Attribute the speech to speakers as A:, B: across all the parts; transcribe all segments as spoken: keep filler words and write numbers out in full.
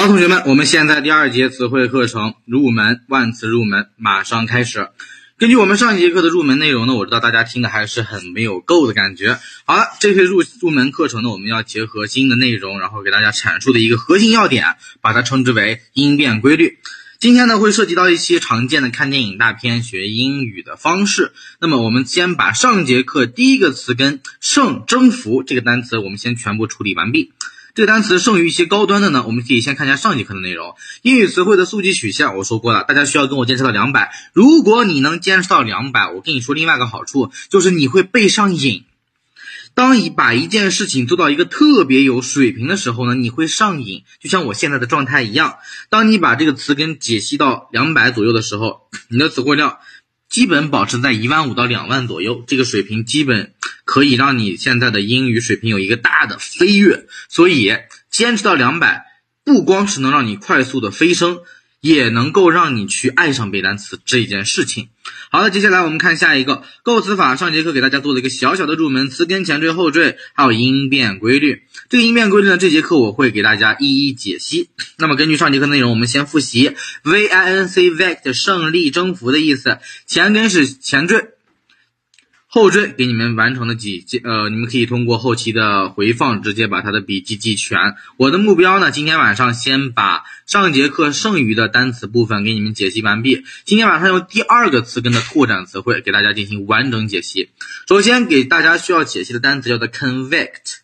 A: 好，同学们，我们现在第二节词汇课程入门万词入门马上开始。根据我们上一节课的入门内容呢，我知道大家听的还是很没有够的感觉。好了，这回入入门课程呢，我们要结合新的内容，然后给大家阐述的一个核心要点，把它称之为音变规律。今天呢会涉及到一些常见的看电影大片学英语的方式。那么我们先把上节课第一个词根胜征服这个单词我们先全部处理完毕。这个单词胜于一些高端的呢，我们可以先看一下上节课的内容。英语词汇的速记曲线我说过了，大家需要跟我坚持到两百。如果你能坚持到两百，我跟你说另外一个好处，就是你会背上瘾。当你把一件事情做到一个特别有水平的时候呢，你会上瘾，就像我现在的状态一样。当你把这个词根解析到两百左右的时候，你的词汇量基本保持在一万五到两万左右，这个水平基本可以让你现在的英语水平有一个大的飞跃。所以坚持到两百不光是能让你快速的飞升，也能够让你去爱上背单词这件事情。好了，接下来我们看下一个构词法。上节课给大家做了一个小小的入门，词根前缀后缀还有音变规律。这个音变规律呢，这节课我会给大家一一解析。那么根据上节课内容，我们先复习 V I N C Vict 胜利征服的意思，前根是前缀，后缀给你们完成了几呃，你们可以通过后期的回放直接把它的笔记记全。我的目标呢，今天晚上先把上节课剩余的单词部分给你们解析完毕。今天晚上用第二个词根的拓展词汇给大家进行完整解析。首先给大家需要解析的单词叫做 convict。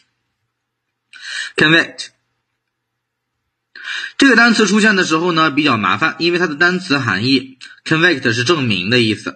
A: convict 这个单词出现的时候呢比较麻烦，因为它的单词含义 convict 是证明的意思。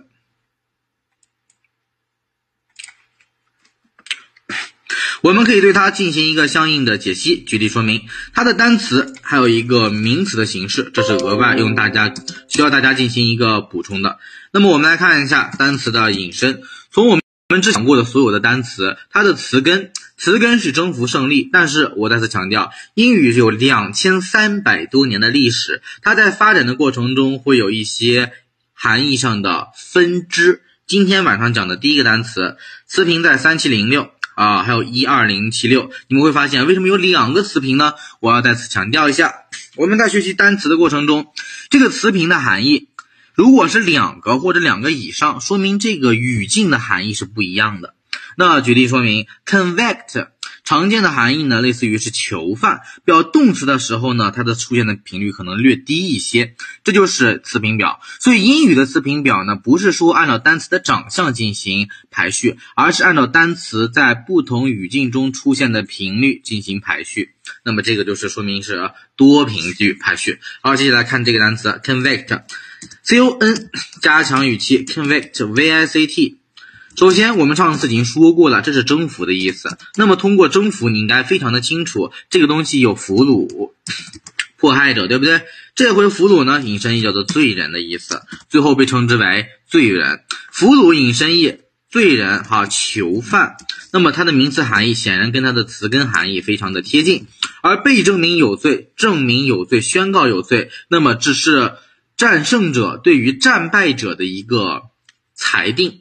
A: 我们可以对它进行一个相应的解析。举例说明，它的单词还有一个名词的形式，这是额外用大家需要大家进行一个补充的。那么我们来看一下单词的引申。从我们之前讲过的所有的单词，它的词根词根是征服胜利，但是我再次强调，英语有两千三百多年的历史，它在发展的过程中会有一些含义上的分支。今天晚上讲的第一个单词，词频在三七零六啊，还有一二零七六，你们会发现为什么有两个词频呢？我要再次强调一下，我们在学习单词的过程中，这个词频的含义如果是两个或者两个以上，说明这个语境的含义是不一样的。那举例说明 convict 常见的含义呢，类似于是囚犯，表动词的时候呢，它的出现的频率可能略低一些，这就是词频表。所以英语的词频表呢，不是说按照单词的长相进行排序，而是按照单词在不同语境中出现的频率进行排序。那么这个就是说明是多频率排序。好，接下来看这个单词 convict C O N 加强语气 convict V I C T。首先我们上次已经说过了，这是征服的意思。那么通过征服你应该非常的清楚，这个东西有俘虏迫害者，对不对？这回俘虏呢引申义叫做罪人的意思，最后被称之为罪人。俘虏引申义罪人哈囚犯，那么它的名词含义显然跟它的词根含义非常的贴近。而被证明有罪，证明有罪，宣告有罪，那么这是战胜者对于战败者的一个裁定。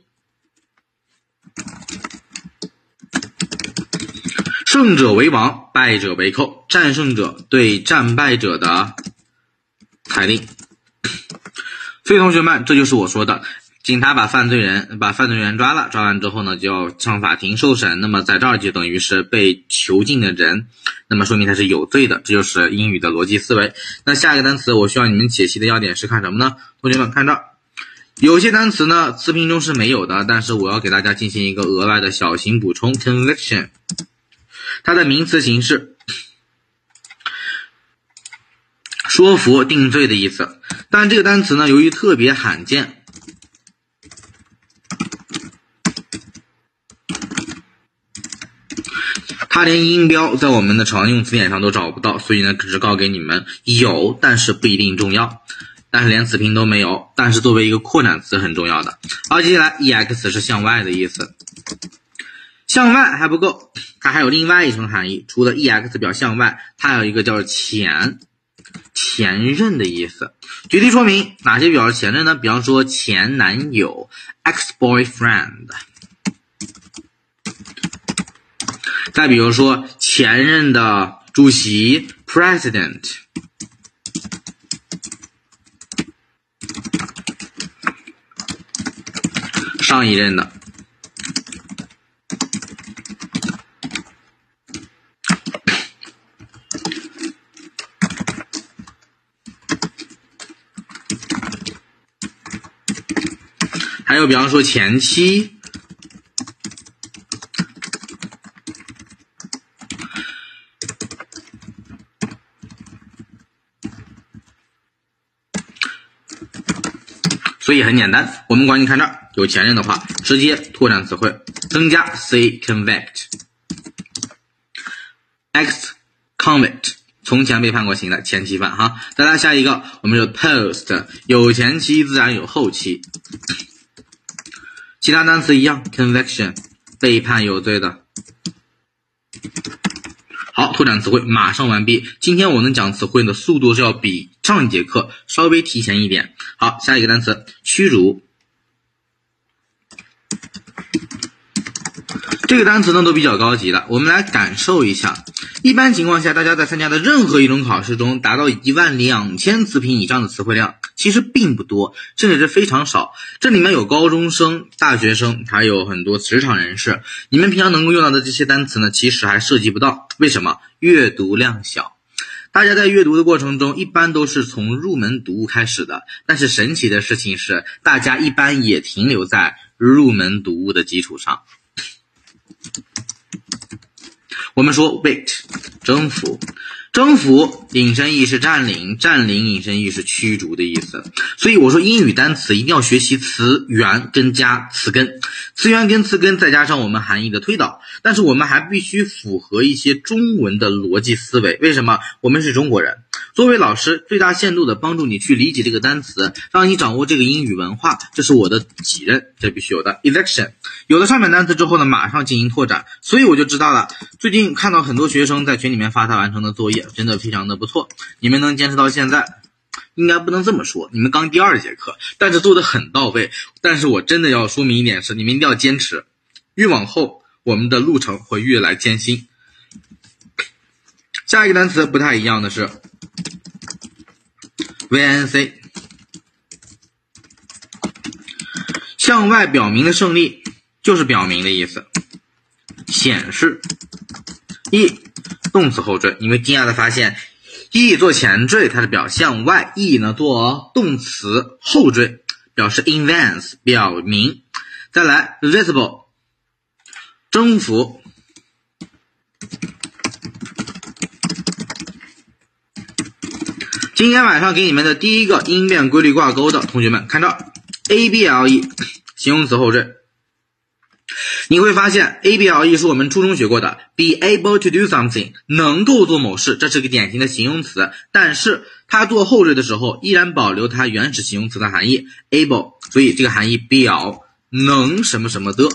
A: 胜者为王，败者为寇，战胜者对战败者的裁定。所以同学们，这就是我说的，警察把犯罪人把犯罪人抓了，抓完之后呢，就要上法庭受审，那么在这儿就等于是被囚禁的人，那么说明他是有罪的，这就是英语的逻辑思维。那下一个单词我需要你们解析的要点是看什么呢？同学们看这儿，有些单词呢词频中是没有的，但是我要给大家进行一个额外的小型补充。 conviction 它的名词形式说服定罪的意思，但这个单词呢由于特别罕见，它连音标在我们的常用词典上都找不到，所以呢只告给你们有，但是不一定重要，但是连词频都没有，但是作为一个扩展词很重要的。好，接下来 ex 是向外的意思，向外还不够，它还有另外一层含义，除了 ex 表向外，它还有一个叫前前任的意思。举例说明哪些表示前任呢？比方说前男友 ex-boyfriend， 再比如说前任的主席 president， 上一任的。还有比方说前期，所以很简单，我们管你看这儿有前任的话，直接拓展词汇，增加 C convict X convict 从前被判过刑的前期犯哈。再来下一个，我们是 post 有前期自然有后期，其他单词一样 conviction 被判有罪的。好，拓展词汇马上完毕。今天我们讲词汇的速度是要比上一节课稍微提前一点。好，下一个单词驱逐。这个单词呢都比较高级了，我们来感受一下。一般情况下，大家在参加的任何一种考试中，达到一万两千词频以上的词汇量其实并不多，甚至是非常少。这里面有高中生、大学生，还有很多职场人士。你们平常能够用到的这些单词呢，其实还涉及不到。为什么？阅读量小。大家在阅读的过程中，一般都是从入门读物开始的。但是神奇的事情是，大家一般也停留在入门读物的基础上。我们说 wait 征服，征服引申义是占领，占领引申义是驱逐的意思。所以我说英语单词一定要学习词源跟加词根，词源跟词根再加上我们含义的推导，但是我们还必须符合一些中文的逻辑思维。为什么？我们是中国人，作为老师最大限度的帮助你去理解这个单词，让你掌握这个英语文化，这是我的己任，这必须有的。 election 有了上面单词之后呢，马上进行拓展。所以我就知道了，最近看到很多学生在群里面发他完成的作业，真的非常的不错。你们能坚持到现在，应该不能这么说，你们刚第二节课，但是做的很到位。但是我真的要说明一点是，你们一定要坚持，越往后我们的路程会越来艰辛。下一个单词不太一样的是 V N C 向外表明的胜利，就是表明的意思。显示 E 动词后缀，你会惊讶的发现 E 做前缀它是表向外， E 呢做动词后缀表示 advance 表明。再来 visible 征服，今天晚上给你们的第一个音变规律挂钩的同学们看这 A B L E 形容词后缀，你会发现 A B L E 是我们初中学过的 be able to do something 能够做某事，这是个典型的形容词，但是它做后缀的时候依然保留它原始形容词的含义 able， 所以这个含义表能什么什么的。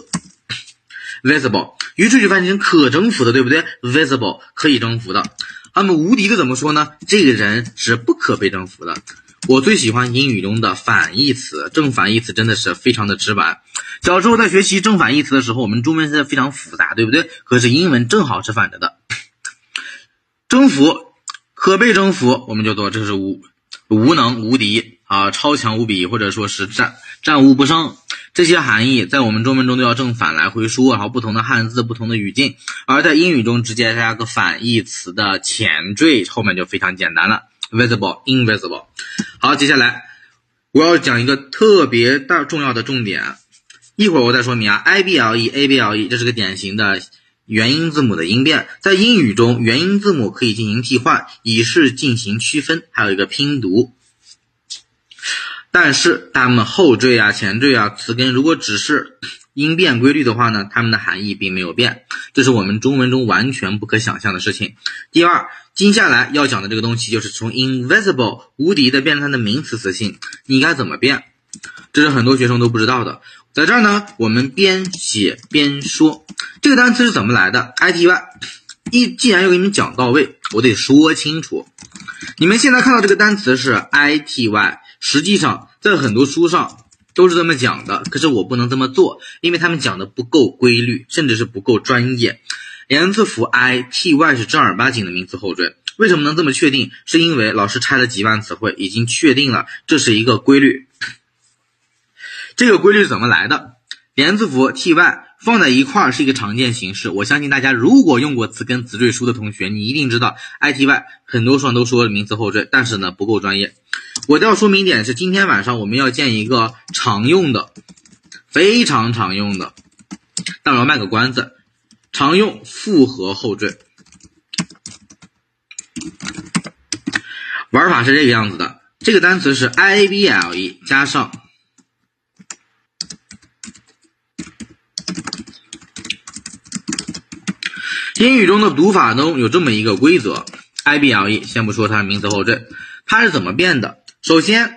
A: visible 于是就翻译成可征服的，对不对？ visible 可以征服的。那么无敌的怎么说呢？这个人是不可被征服的。我最喜欢英语中的反义词，正反义词真的是非常的直白。小时候在学习正反义词的时候，我们中文是非常复杂，对不对？可是英文正好是反着的。征服，可被征服，我们就说这是无无能无敌啊，超强无比，或者说是战战无不胜。这些含义在我们中文中都要正反来回说，然后不同的汉字不同的语境，而在英语中直接加个反义词的前缀，后面就非常简单了。 visible invisible。 好，接下来我要讲一个特别大重要的重点，一会儿我再说明啊。 I B L E A B L E 这是个典型的元音字母的音变，在英语中元音字母可以进行替换，以示进行区分，还有一个拼读。但是它们后缀啊、前缀啊、词根如果只是音变规律的话呢，它们的含义并没有变，这是我们中文中完全不可想象的事情。第二，接下来要讲的这个东西就是从 invisible 无敌的变成它的名词词性，你该怎么变？这是很多学生都不知道的。在这儿呢，我们边写边说。这个单词是怎么来的 ？I T Y， 一既然要给你们讲到位，我得说清楚。你们现在看到这个单词是 I T Y， 实际上在很多书上都是这么讲的，可是我不能这么做，因为他们讲的不够规律，甚至是不够专业。连字符 I T Y 是正儿八经的名词后缀，为什么能这么确定？是因为老师拆了几万词汇，已经确定了这是一个规律。这个规律是怎么来的？ 连字符 ty 放在一块儿是一个常见形式，我相信大家如果用过词根词缀书的同学，你一定知道 ity 很多书上都说名词后缀，但是呢不够专业。我要说明一点是，今天晚上我们要建一个常用的，非常常用的，但我要卖个关子，常用复合后缀。玩法是这个样子的，这个单词是 ible 加上英语中的读法中有这么一个规则 ，ible 先不说它是名词后缀，它是怎么变的？首先，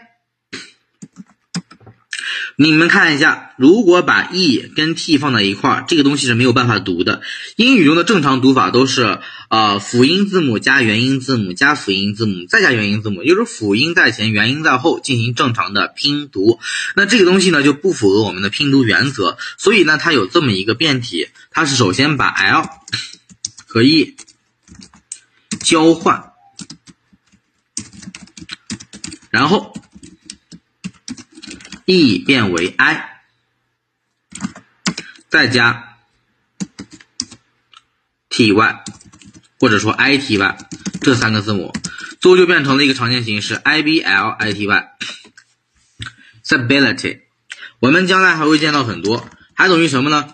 A: 你们看一下，如果把 e 跟 t 放在一块儿，这个东西是没有办法读的。英语中的正常读法都是呃辅音字母加元音字母加辅音字母再加元音字母，也就是辅音在前，元音在后进行正常的拼读。那这个东西呢就不符合我们的拼读原则，所以呢它有这么一个变体，它是首先把 l 和 e 交换，然后 e 变为 i， 再加 ty 或者说 ity 这三个字母，最后就变成了一个常见形式 iblity stability。 我们将来还会见到很多，还等于什么呢？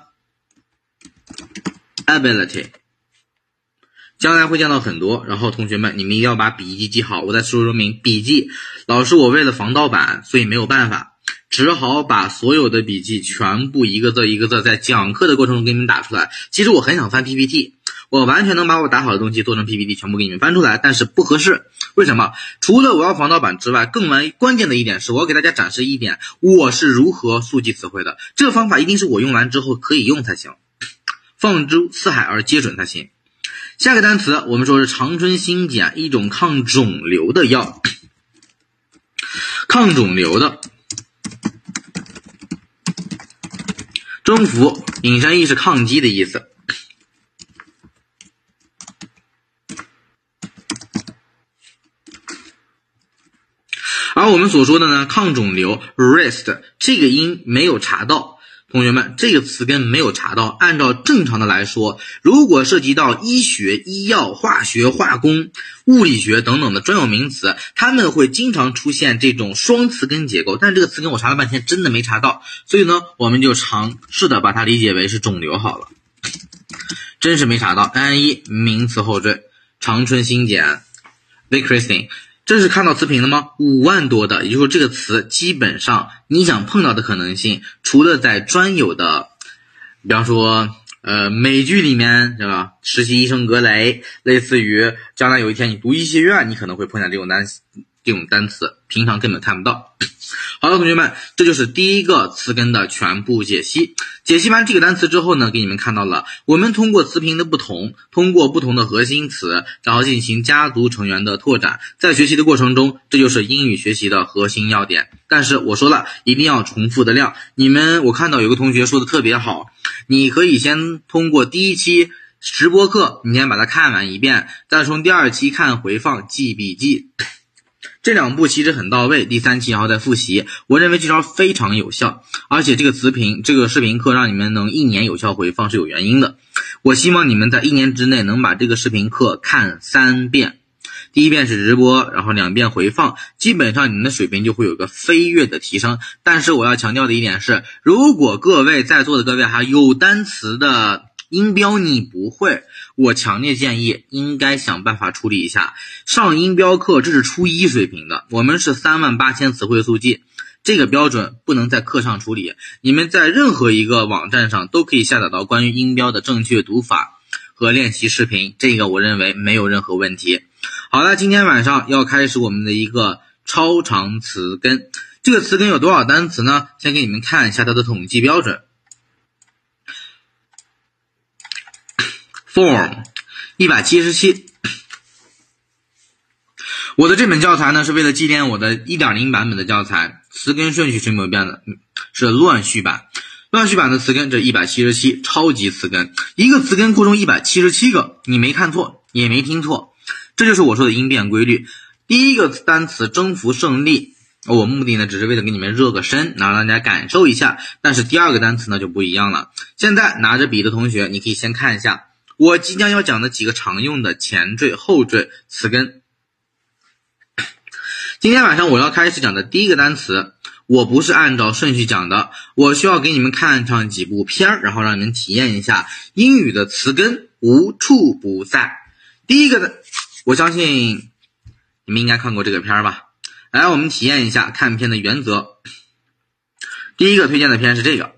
A: ability， 将来会见到很多。然后同学们你们一定要把笔记记好，我再说说明笔记，老师我为了防盗版所以没有办法，只好把所有的笔记全部一个字一个字在讲课的过程中给你们打出来。其实我很想翻 P P T， 我完全能把我打好的东西做成 P P T 全部给你们翻出来，但是不合适。为什么？除了我要防盗版之外，更为关键的一点是我要给大家展示一点我是如何速记词汇的，这个方法一定是我用完之后可以用才行，放诸四海而皆准才行。下个单词我们说是长春新碱，一种抗肿瘤的药，抗肿瘤的征服引申义是抗击的意思。而我们所说的呢，抗肿瘤 rest 这个音没有查到，同学们这个词根没有查到。按照正常的来说，如果涉及到医学、医药、化学、化工、物理学等等的专有名词，他们会经常出现这种双词根结构，但这个词根我查了半天真的没查到，所以呢我们就尝试的把它理解为是肿瘤好了，真是没查到。 N 一 名词后缀，长春新碱 Vicrystin，这是看到词频了吗？五万多的，也就是说这个词基本上你想碰到的可能性，除了在专有的，比方说呃美剧里面，对吧？实习医生格雷，类似于将来有一天你读医学院，你可能会碰见这种单这种单词，平常根本看不到。好了，同学们，这就是第一个词根的全部解析。解析完这个单词之后呢，给你们看到了，我们通过词频的不同，通过不同的核心词，然后进行家族成员的拓展。在学习的过程中，这就是英语学习的核心要点。但是我说了，一定要重复的量。你们，我看到有个同学说的特别好，你可以先通过第一期直播课，你先把它看完一遍，再从第二期看回放记笔记。这两步其实很到位，第三期然后再复习，我认为这招非常有效，而且这个词频这个视频课让你们能一年有效回放是有原因的。我希望你们在一年之内能把这个视频课看三遍，第一遍是直播，然后两遍回放，基本上你们的水平就会有个飞跃的提升。但是我要强调的一点是，如果各位在座的各位还有单词的音标你不会，我强烈建议应该想办法处理一下。上音标课这是初一水平的，我们是三万八千词汇速记，这个标准不能在课上处理。你们在任何一个网站上都可以下载到关于音标的正确读法和练习视频，这个我认为没有任何问题。好了，今天晚上要开始我们的一个超长词根。这个词根有多少单词呢？先给你们看一下它的统计标准。form 一百七十七，我的这本教材呢是为了纪念我的 一点零 版本的教材，词根顺序是没有变的，是乱序版。乱序版的词根这一百七十七，超级词根，一个词根库中一百七十七个，你没看错也没听错，这就是我说的音变规律。第一个单词征服胜利， 我目的呢只是为了给你们热个身，然后让大家感受一下。但是第二个单词呢就不一样了。现在拿着笔的同学，你可以先看一下我即将要讲的几个常用的前缀、后缀、词根。今天晚上我要开始讲的第一个单词，我不是按照顺序讲的，我需要给你们看上几部片儿，然后让你们体验一下英语的词根无处不在。第一个的，我相信你们应该看过这个片儿吧？来，我们体验一下看片的原则。第一个推荐的片是这个。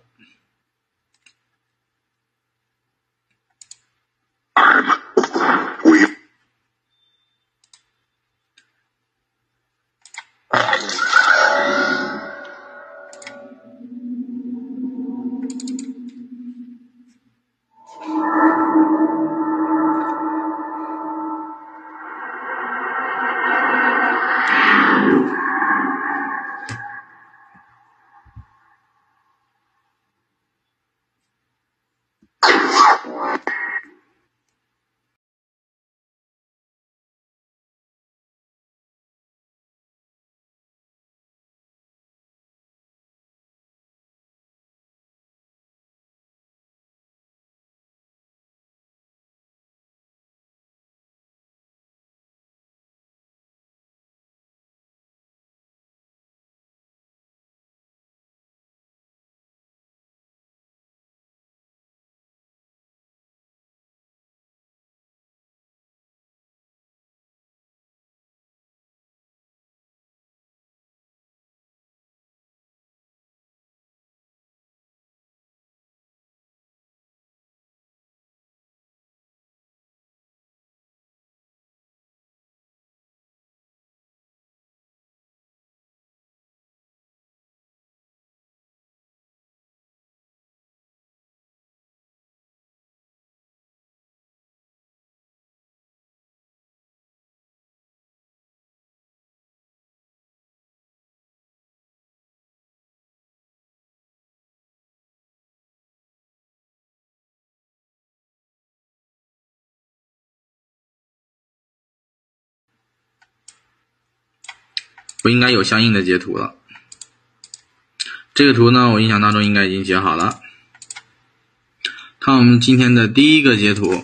A: 我应该有相应的截图了。这个图呢，我印象当中应该已经截好了。看我们今天的第一个截图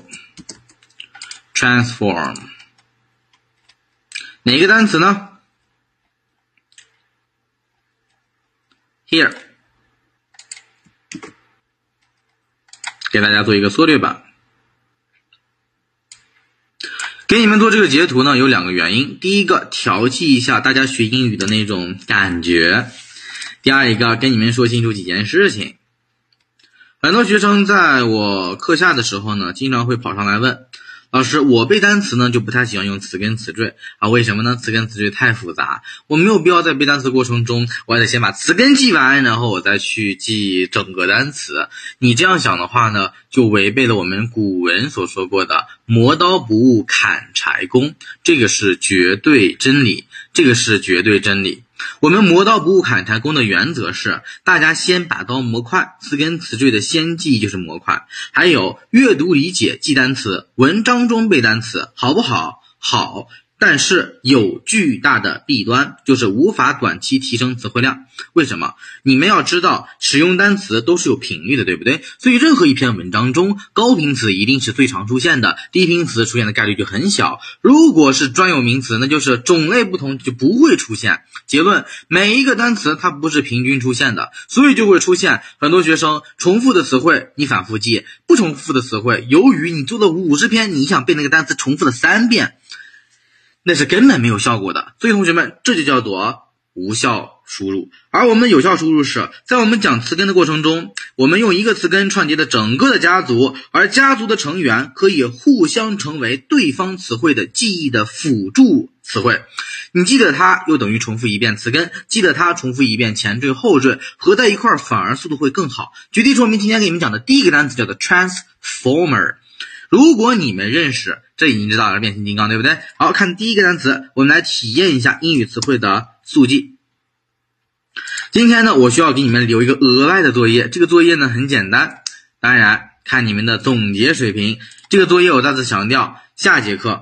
A: ，transform， 哪个单词呢 ？Here， 给大家做一个缩略版。给你们做这个截图呢，有两个原因。第一个，调剂一下大家学英语的那种感觉。第二一个，跟你们说清楚几件事情。很多学生在我课下的时候呢，经常会跑上来问，老师，我背单词呢就不太喜欢用词根词缀啊，为什么呢？词根词缀太复杂，我没有必要在背单词过程中，我还得先把词根记完，然后我再去记整个单词。你这样想的话呢，就违背了我们古文所说过的磨刀不误砍柴工，这个是绝对真理，这个是绝对真理。我们磨刀不误砍柴工的原则是，大家先把刀磨快，词根词缀的先记就是磨快。还有阅读理解记单词，文章中背单词，好不好？好，但是有巨大的弊端，就是无法短期提升词汇量。为什么？你们要知道，使用单词都是有频率的，对不对？所以任何一篇文章中，高频词一定是最常出现的，低频词出现的概率就很小。如果是专有名词，那就是种类不同就不会出现。结论，每一个单词它不是平均出现的，所以就会出现很多学生重复的词汇你反复记，不重复的词汇，由于你做了五十篇，你想背那个单词重复了三遍，那是根本没有效果的。所以同学们，这就叫做无效输入。而我们的有效输入是在我们讲词根的过程中，我们用一个词根串接的整个的家族，而家族的成员可以互相成为对方词汇的记忆的辅助词汇。你记得它又等于重复一遍词根，记得它重复一遍前缀后缀，合在一块儿反而速度会更好。举例说明今天给你们讲的第一个单词叫做 transformer。如果你们认识，这已经知道了变形金刚，对不对？好，看第一个单词，我们来体验一下英语词汇的速记。今天呢，我需要给你们留一个额外的作业，这个作业呢很简单，当然看你们的总结水平。这个作业我再次强调，下节课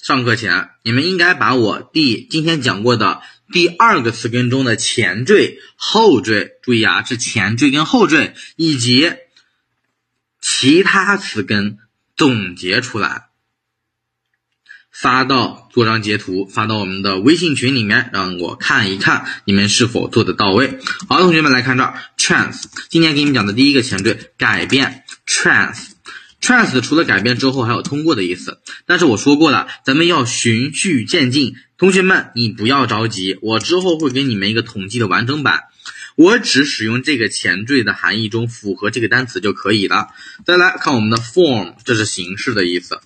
A: 上课前你们应该把我第今天讲过的第二个词根中的前缀、后缀，注意啊，是前缀跟后缀，以及其他词根总结出来，发到做张截图，发到我们的微信群里面，让我看一看你们是否做得到位。好，同学们来看这儿 trans， 今天给你们讲的第一个前缀改变 trans。trans 除了改变之后还有通过的意思，但是我说过了，咱们要循序渐进。同学们你不要着急，我之后会给你们一个统计的完整版，我只使用这个前缀的含义中符合这个单词就可以了。再来看我们的 form， 这是形式的意思，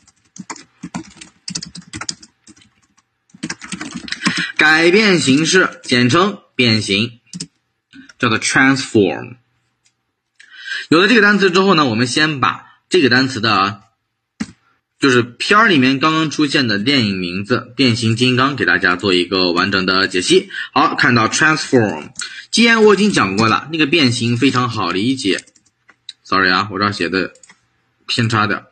A: 改变形式简称变形，叫做 transform。 有了这个单词之后呢，我们先把这个单词的就是片儿里面刚刚出现的电影名字变形金刚给大家做一个完整的解析。好，看到 transform， 既然我已经讲过了，那个变形非常好理解。 sorry 啊，我这儿写的偏差点。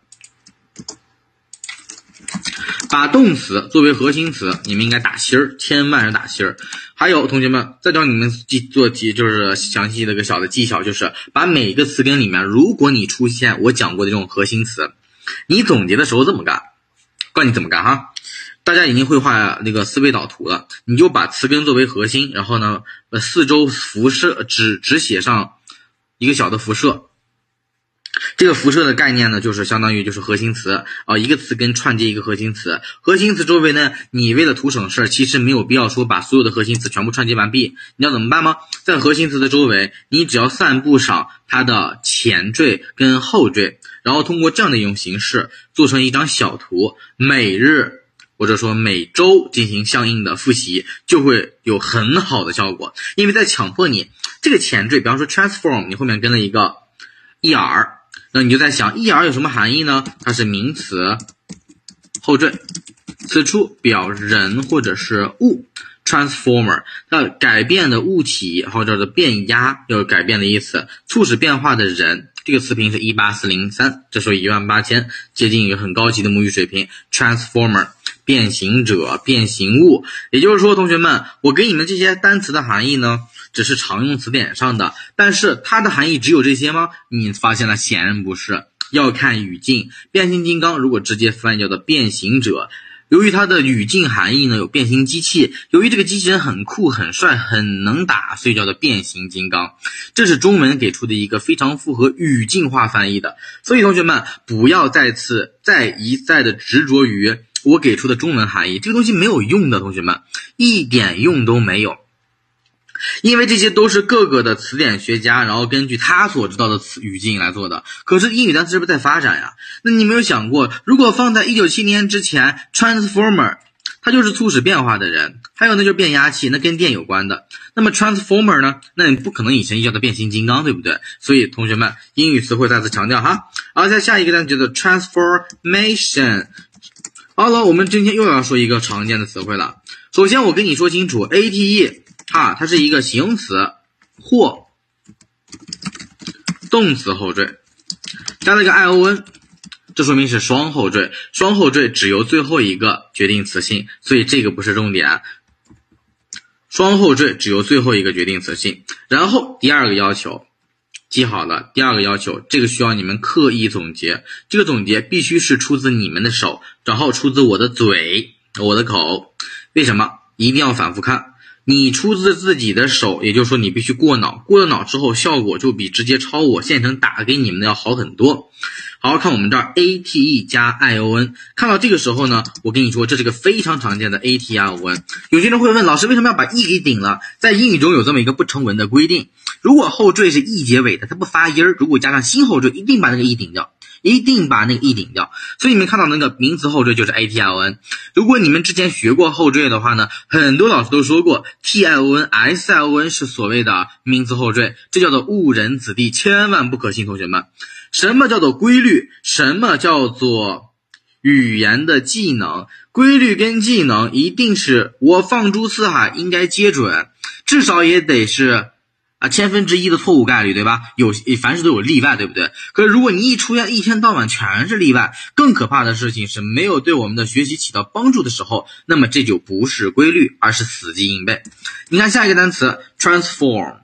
A: 把动词作为核心词，你们应该打心儿，千万是打心儿。还有同学们，再教你们记做题，就是详细的一个小的技巧，就是把每个词根里面，如果你出现我讲过的这种核心词，你总结的时候这么干，告诉你怎么干哈。大家已经会画那个思维导图了，你就把词根作为核心，然后呢，呃，四周辐射只只写上一个小的辐射。这个辐射的概念呢，就是相当于就是核心词啊、呃，一个词根串接一个核心词。核心词周围呢，你为了图省事，其实没有必要说把所有的核心词全部串接完毕。你要怎么办吗？在核心词的周围，你只要散布上它的前缀跟后缀，然后通过这样的一种形式做成一张小图，每日或者说每周进行相应的复习，就会有很好的效果。因为在强迫你这个前缀，比方说 transform， 你后面跟了一个 er，那你就在想 er 有什么含义呢？它是名词后缀，此处表人或者是物。 transformer 它改变的物体或者叫做变压，有改变的意思。促使变化的人，这个词频是一八四零三，这时候一万八千，接近一个很高级的母语水平。 transformer 变形者、变形物。也就是说同学们，我给你们这些单词的含义呢，只是常用词典上的，但是它的含义只有这些吗？你发现了，显然不是，要看语境。变形金刚如果直接翻译叫做变形者，由于它的语境含义呢有变形机器，由于这个机器人很酷很帅很能打，所以叫做变形金刚。这是中文给出的一个非常符合语境化翻译的。所以同学们不要再次再一再的执着于我给出的中文含义，这个东西没有用的，同学们一点用都没有。因为这些都是各个的词典学家，然后根据他所知道的词语境来做的。可是英语单词是不是在发展呀？那你没有想过，如果放在一九七零年之前 transformer 它就是促使变化的人，还有那就是变压器，那跟电有关的。那么 transformer 呢，那你不可能以前叫它变形金刚，对不对？所以同学们英语词汇再次强调哈。而在下一个单词叫做 transformation。 好了，我们今天又要说一个常见的词汇了。首先我跟你说清楚 A T E啊，它是一个形容词或动词后缀，加了一个 I O N， 这说明是双后缀。双后缀只由最后一个决定词性，所以这个不是重点。双后缀只由最后一个决定词性。然后第二个要求记好了，第二个要求，这个需要你们刻意总结，这个总结必须是出自你们的手，然后出自我的嘴、我的口。为什么？一定要反复看。你出自自己的手，也就是说你必须过脑，过了脑之后效果就比直接抄我现成打给你们的要好很多。好好看我们这儿 A T E 加 I O N， 看到这个时候呢，我跟你说这是个非常常见的 A T I O N。 有些人会问老师为什么要把 E 给顶了？在英语中有这么一个不成文的规定，如果后缀是 E 结尾的，它不发音，如果加上新后缀一定把那个 E 顶掉，一定把那个 E 顶掉。所以你们看到那个名词后缀就是 A T I O N。 如果你们之前学过后缀的话呢，很多老师都说过 T I O N、S I O N 是所谓的名词后缀，这叫做误人子弟，千万不可信。同学们，什么叫做规律？什么叫做语言的技能？规律跟技能一定是我放诸四海应该皆准，至少也得是啊，千分之一的错误概率，对吧？有凡事都有例外，对不对？可是如果你一出现一天到晚全是例外，更可怕的事情是没有对我们的学习起到帮助的时候，那么这就不是规律，而是死记硬背。你看下一个单词 transform，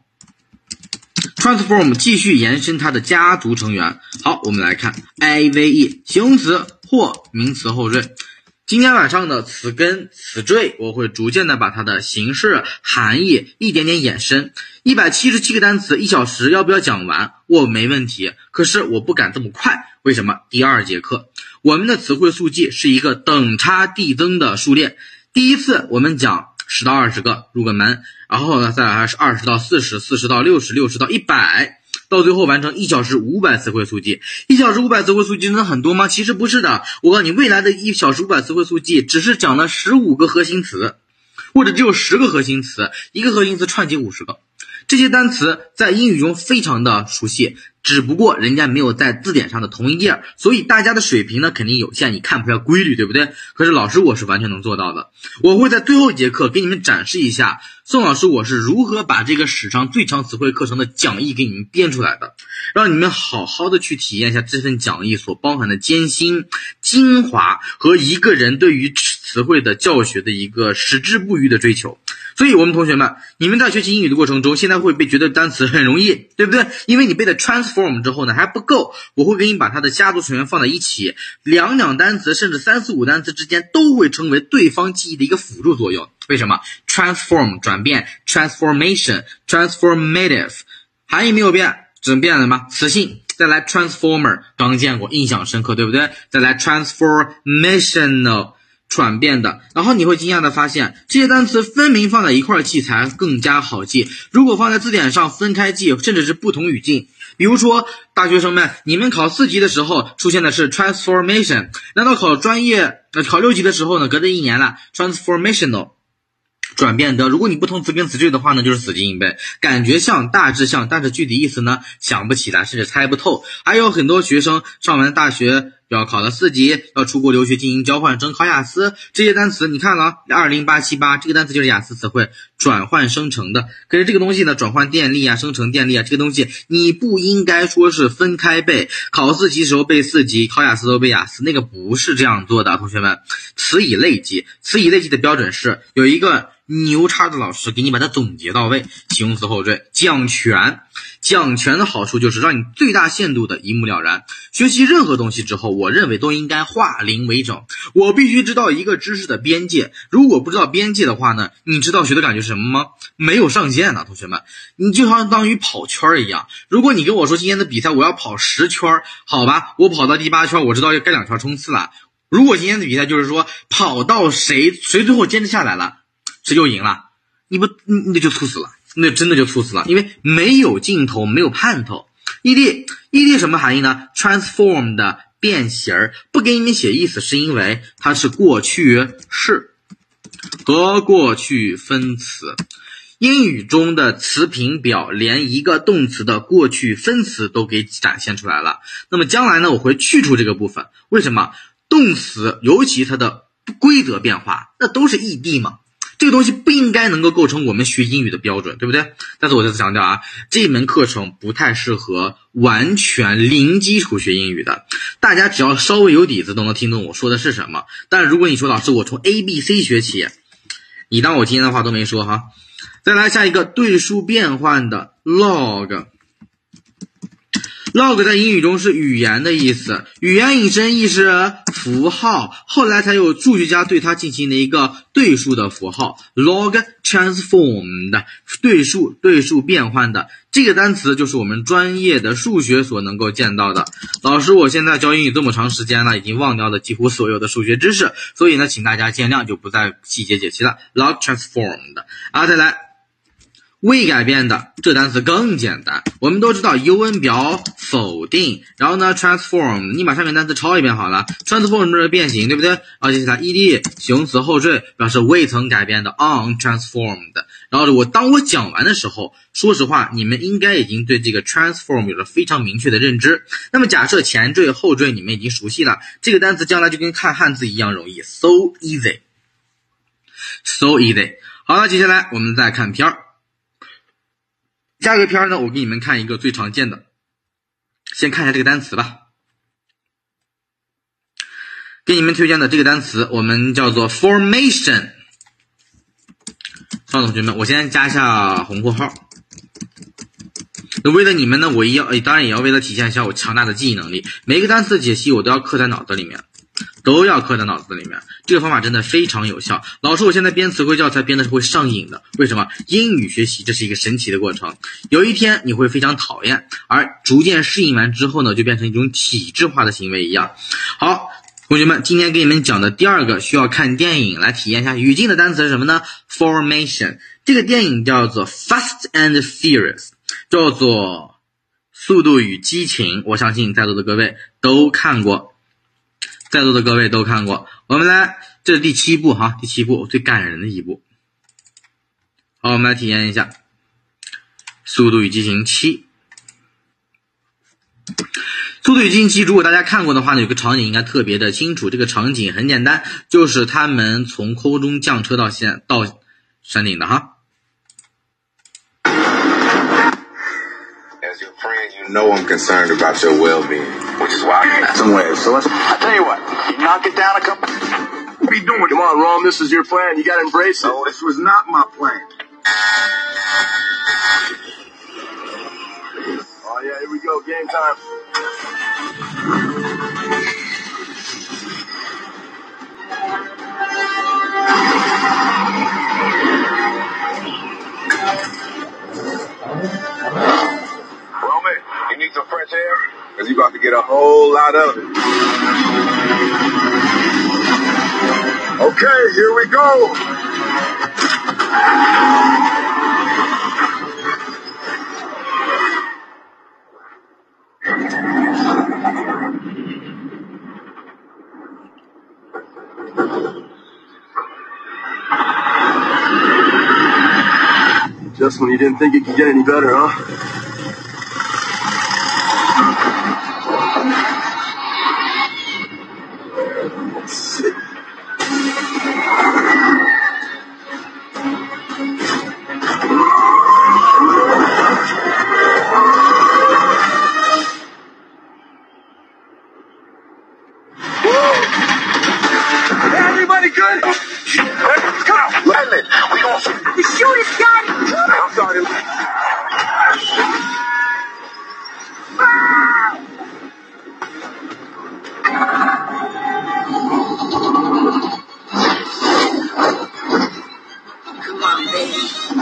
A: transform 继续延伸它的家族成员。好，我们来看 A V E 形容词或名词后缀。今天晚上的词根词缀，我会逐渐的把它的形式含义一点点延伸。一百七十七个单词，一小时要不要讲完？我没问题，可是我不敢这么快。为什么？第二节课我们的词汇速记是一个等差递增的数列。第一次我们讲十到二十个入个门，然后呢再来是二十到四十，四十到六十，六十到一百，到最后完成一小时五百词汇速记。一小时五百词汇速记真的很多吗？其实不是的。我告诉你，未来的一小时五百词汇速记只是讲了十五个核心词，或者只有十个核心词，一个核心词串起五十个。这些单词在英语中非常的熟悉，只不过人家没有在字典上的同一页，所以大家的水平呢肯定有限，你看不出来规律，对不对？可是老师我是完全能做到的。我会在最后一节课给你们展示一下宋老师我是如何把这个史上最强词汇课程的讲义给你们编出来的，让你们好好的去体验一下这份讲义所包含的艰辛、精华和一个人对于词汇的教学的一个矢志不渝的追求。所以我们同学们，你们在学习英语的过程中，现在会被觉得单词很容易，对不对？因为你背的 transform 之后呢还不够，我会给你把它的家族成员放在一起，两两单词甚至三四五单词之间都会成为对方记忆的一个辅助作用。为什么？ transform 转变， transformation transformative 含义没有变，只变了吗？词性。再来 transformer 刚见过，印象深刻，对不对？再来 transformational转变的。然后你会惊讶的发现，这些单词分明放在一块记才更加好记，如果放在字典上分开记，甚至是不同语境。比如说大学生们，你们考四级的时候出现的是 transformation， 难道考专业呃考六级的时候呢，隔着一年了 transformational转变的。如果你不同词根词缀的话呢，就是死记硬背，感觉像大致像，但是具体意思呢想不起来，甚至猜不透。还有很多学生上完大学要考了四级，要出国留学进行交换生，考雅思，这些单词你看了二零八七八，这个单词就是雅思词汇转换生成的。可是这个东西呢，转换电力啊，生成电力啊，这个东西你不应该说是分开背，考四级时候背四级，考雅思时候背雅思，那个不是这样做的。同学们，词以类记，词以类记的标准是有一个牛叉的老师给你把它总结到位，形容词后缀讲全。讲全的好处就是让你最大限度的一目了然。学习任何东西之后，我认为都应该化零为整，我必须知道一个知识的边界，如果不知道边界的话呢，你知道学的感觉是什么吗？没有上限的。同学们，你就相当于跑圈一样，如果你跟我说今天的比赛我要跑十圈，好吧，我跑到第八圈，我知道该两圈冲刺了。如果今天的比赛就是说跑到谁谁最后坚持下来了，谁就赢了，你不那就猝死了，那真的就猝死了，因为没有尽头，没有盼头。 E D E D 什么含义呢？ transform 的变形，不给你们写意思是因为它是过去式和过去分词。英语中的词频表连一个动词的过去分词都给展现出来了，那么将来呢，我会去除这个部分。为什么？动词尤其它的规则变化，那都是 E D 嘛，这个东西不应该能够构成我们学英语的标准，对不对？但是我再次强调啊，这门课程不太适合完全零基础学英语的，大家只要稍微有底子都能听懂我说的是什么。但如果你说老师我从 A B C 学起，你当我今天的话都没说哈。再来下一个对数变换的 log。log 在英语中是语言的意思，语言引申义是符号，后来才有数学家对它进行了一个对数的符号 log transformed， 对数对数变换的这个单词就是我们专业的数学所能够见到的。老师我现在教英语这么长时间了，已经忘掉了几乎所有的数学知识，所以呢请大家见谅，就不再细节解析了。 log transformed 啊，再来未改变的这单词更简单，我们都知道 U N 表否定，然后呢 transform， 你把上面单词抄一遍好了， transform 是变形，对不对？然后接下来 E D 形容词后缀表示未曾改变的 untransformed。 然后我当我讲完的时候，说实话你们应该已经对这个 transform 有了非常明确的认知。那么假设前缀后缀你们已经熟悉了，这个单词将来就跟看汉字一样容易， so easy so easy。 好了，接下来我们再看片儿。 下一个片儿呢，我给你们看一个最常见的，先看一下这个单词吧。给你们推荐的这个单词，我们叫做 formation。好，同学们，我先加一下红括号。那为了你们呢，我也要，当然也要为了体现一下我强大的记忆能力，每一个单词的解析我都要刻在脑子里面，都要刻在脑子里面。这个方法真的非常有效。老师，我现在编词汇教材编的是会上瘾的，为什么？英语学习这是一个神奇的过程，有一天你会非常讨厌，而逐渐适应完之后呢，就变成一种体制化的行为一样。好。同学们，今天给你们讲的第二个需要看电影来体验一下语境的单词是什么呢？ Formation。 这个电影叫做 Fast and Furious， 叫做速度与激情，我相信在座的各位都看过，在座的各位都看过。我们来，这是第七部哈，第七部最感人的一部。好，我们来体验一下速度与激情七。速度与激情七，如果大家看过的话呢，有个场景应该特别的清楚。这个场景很简单，就是他们从空中降车到线到山顶的哈。
B: As your friend, you know I'm concerned about your well-being, which is why I'm in some ways. So let's.
C: I tell you what, you knock it down a couple. What are you doing? Come on, Rome. This is your plan. You got to embrace it.
B: No, this was not my plan.
C: Oh yeah, here we go. Game time.
B: Roman, you need some fresh air? Because you about to get a whole lot of it.
C: Okay, here we go. Just when you didn't think it could get any better, huh? Sick. Everybody good? Come on, Lennon. We gonna the shoot is done. I'm sorry.
D: Come on, baby.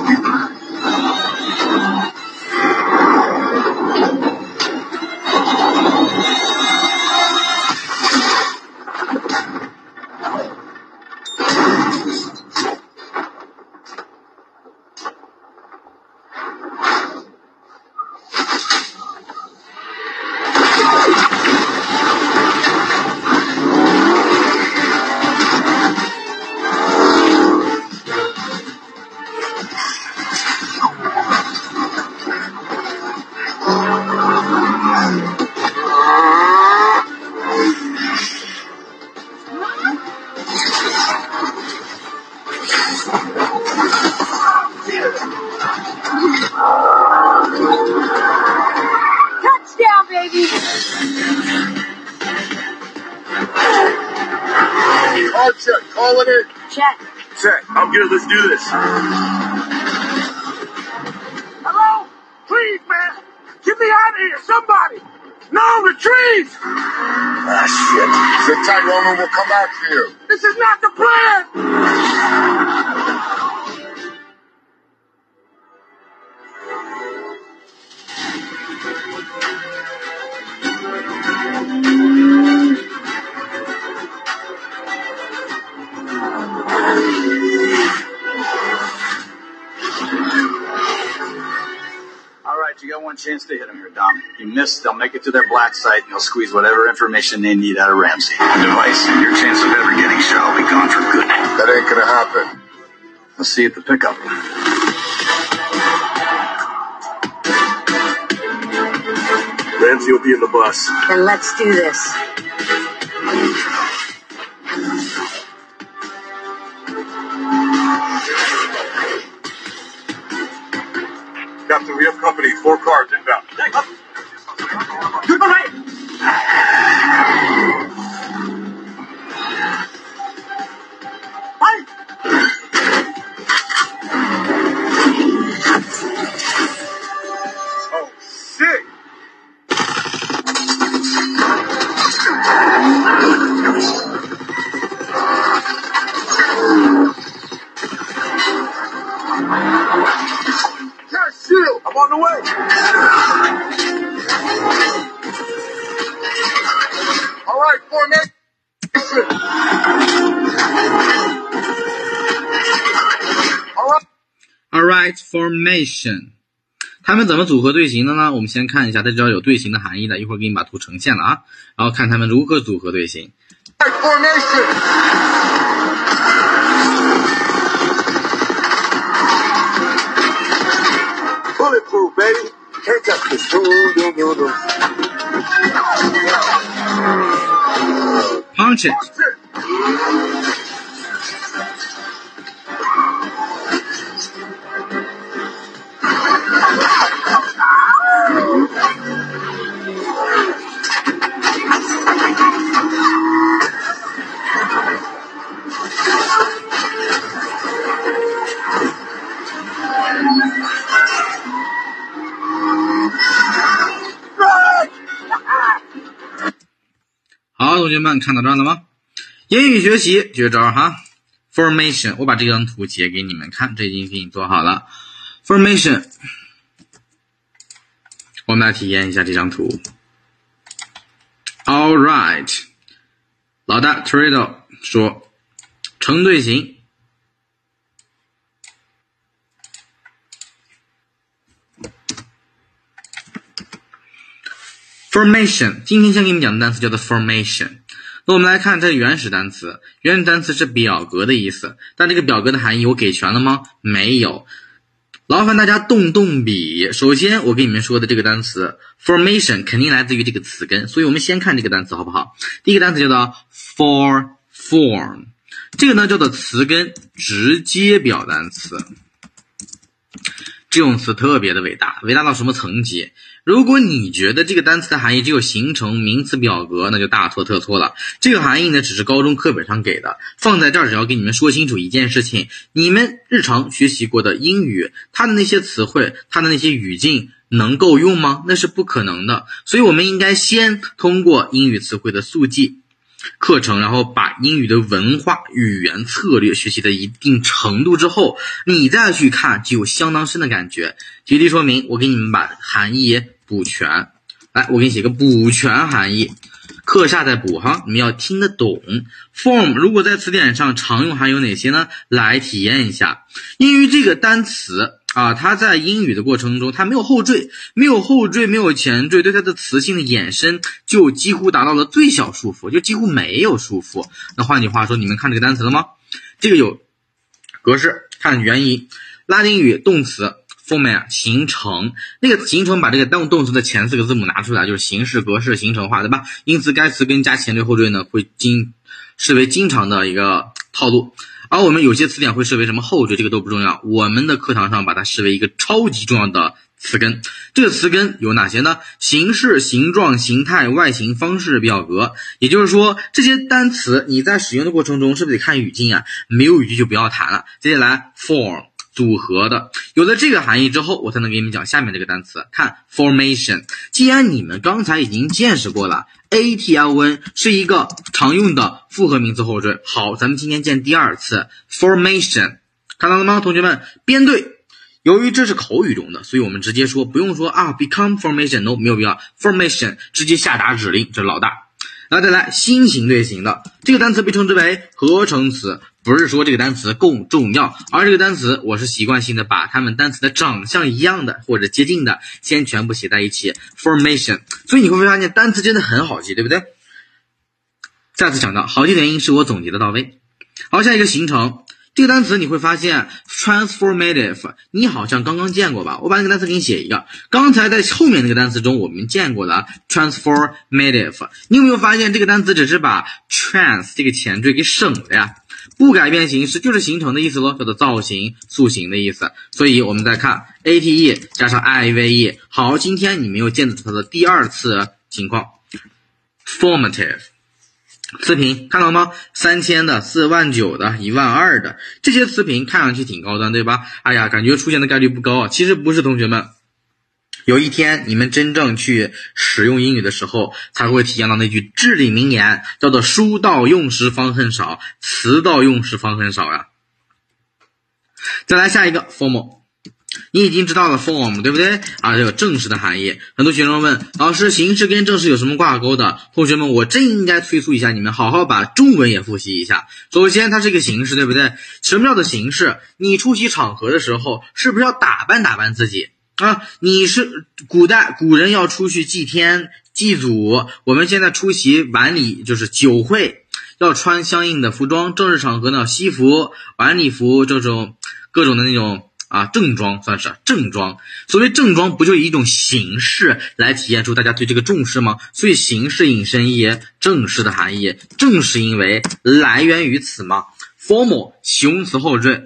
D: Touchdown, baby!
C: Call check. Calling it.
D: Check.
C: Check. I'm good. Let's do this. Hello? Please, man. Get me out of here. Somebody. No, the trees. Ah, shit. Sit tight, Roman. We'll come back for you. This is not the plan.
E: All right, you got one chance to hit them here, Dom. If you miss, they'll make it to their black site, and they'll squeeze whatever information they need out of Ramsey.
C: Device, your chance of ever getting shot will be gone for good.
B: That ain't gonna happen.
E: I'll see you at the pickup.
C: Ramsey will be in the bus.
D: Then let's do this.
C: Got
B: Captain, we have company. Four cars inbound.
C: Goodbye. Bye.
B: Oh, shit. Yes, shield. I'm on the way. All right, formation. All right.
A: All right, formation。他们怎么组合队形的呢？我们先看一下，它只要有队形的含义的，一会儿给你把图呈现了啊，然后看他们如何组合队形。
B: All right, formation. Bulletproof, baby. Can't touch this.
A: Punch it.
B: Right.
A: 好，同学们看到这儿了吗？英语学习绝招哈 ，formation， 我把这张图截给你们看，这已经给你做好了。formation， 我们来体验一下这张图。All right， 老大 Torito 说成队形。formation， 今天先给你们讲的单词叫做 formation。那我们来看它的原始单词，原始单词是表格的意思，但这个表格的含义我给全了吗？没有。劳烦大家动动笔。首先我给你们说的这个单词 formation 肯定来自于这个词根，所以我们先看这个单词好不好？第一个单词叫做 for form， 这个呢叫做词根直接表单词。这种词特别的伟大，伟大到什么层级？如果你觉得这个单词的含义只有形成名词表格，那就大错特错了。这个含义呢，只是高中课本上给的，放在这儿只要给你们说清楚一件事情：你们日常学习过的英语，它的那些词汇，它的那些语境能够用吗？那是不可能的。所以我们应该先通过英语词汇的速记课程，然后把英语的文化、语言策略学习的一定程度之后，你再去看就有相当深的感觉。举例说明，我给你们把含义补全。来，我给你写个补全含义，课下再补哈，你们要听得懂。form 如果在词典上常用还有哪些呢？来体验一下。因为这个单词啊，它在英语的过程中，它没有后缀，没有后缀，没有前缀，对它的词性的衍生就几乎达到了最小束缚，就几乎没有束缚。那换句话说，你们看这个单词了吗？这个有格式，看原因，拉丁语动词 format 形成，那个形成把这个动动词的前四个字母拿出来，就是形式、格式、形成化，对吧？因此该词根加前缀后缀呢，会经视为经常的一个套路。而我们有些词典会视为什么后缀，这个都不重要，我们的课堂上把它视为一个超级重要的词根。这个词根有哪些呢？形式、形状、形态、外形、方式、表格。也就是说，这些单词你在使用的过程中是不是得看语境啊？没有语境就不要谈了。接下来 form 组合的，有了这个含义之后，我才能给你们讲下面这个单词。看 formation， 既然你们刚才已经见识过了 A T L N 是一个常用的复合名词后缀，好，咱们今天见第二次 formation， 看到了吗，同学们？编队。由于这是口语中的，所以我们直接说，不用说啊 become formation， no 没有必要 formation 直接下达指令，这是老大。然后再来新型队形的这个单词被称之为合成词，不是说这个单词更重要，而这个单词我是习惯性的把它们单词的长相一样的或者接近的先全部写在一起 formation， 所以你会发现单词真的很好记，对不对？再次强调，好记的原因是我总结的到位。好，下一个形成这个单词你会发现 transformative 你好像刚刚见过吧，我把那个单词给你写一个，刚才在后面那个单词中我们见过的 transformative， 你有没有发现这个单词只是把 trans 这个前缀给省了呀？ 不改变形式就是形成的意思咯，叫做造型、塑形的意思。所以我们再看 A T E 加上 I V E。好，今天你们又见到它的第二次情况 ，formative。词频看到吗？三千的、四万九的、一万二的，这些词频看上去挺高端，对吧？哎呀，感觉出现的概率不高啊。其实不是，同学们，有一天你们真正去使用英语的时候，才会体验到那句至理名言，叫做书到用时方恨少，词到用时方恨少呀。再来下一个 formal。你已经知道了 form 对不对啊？这有正式的含义。很多学生问老师，形式跟正式有什么挂钩的？同学们，我真应该催促一下你们，好好把中文也复习一下。首先它是一个形式，对不对？什么叫做形式？你出席场合的时候是不是要打扮打扮自己啊？你是古代古人要出去祭天祭祖，我们现在出席晚礼就是酒会，要穿相应的服装。正式场合呢，西服、晚礼服这种各种的那种啊，正装算是正装。所谓正装，不就以一种形式来体现出大家对这个重视吗？所以形式引申义，正式的含义，正是因为来源于此嘛。formal 形容词后缀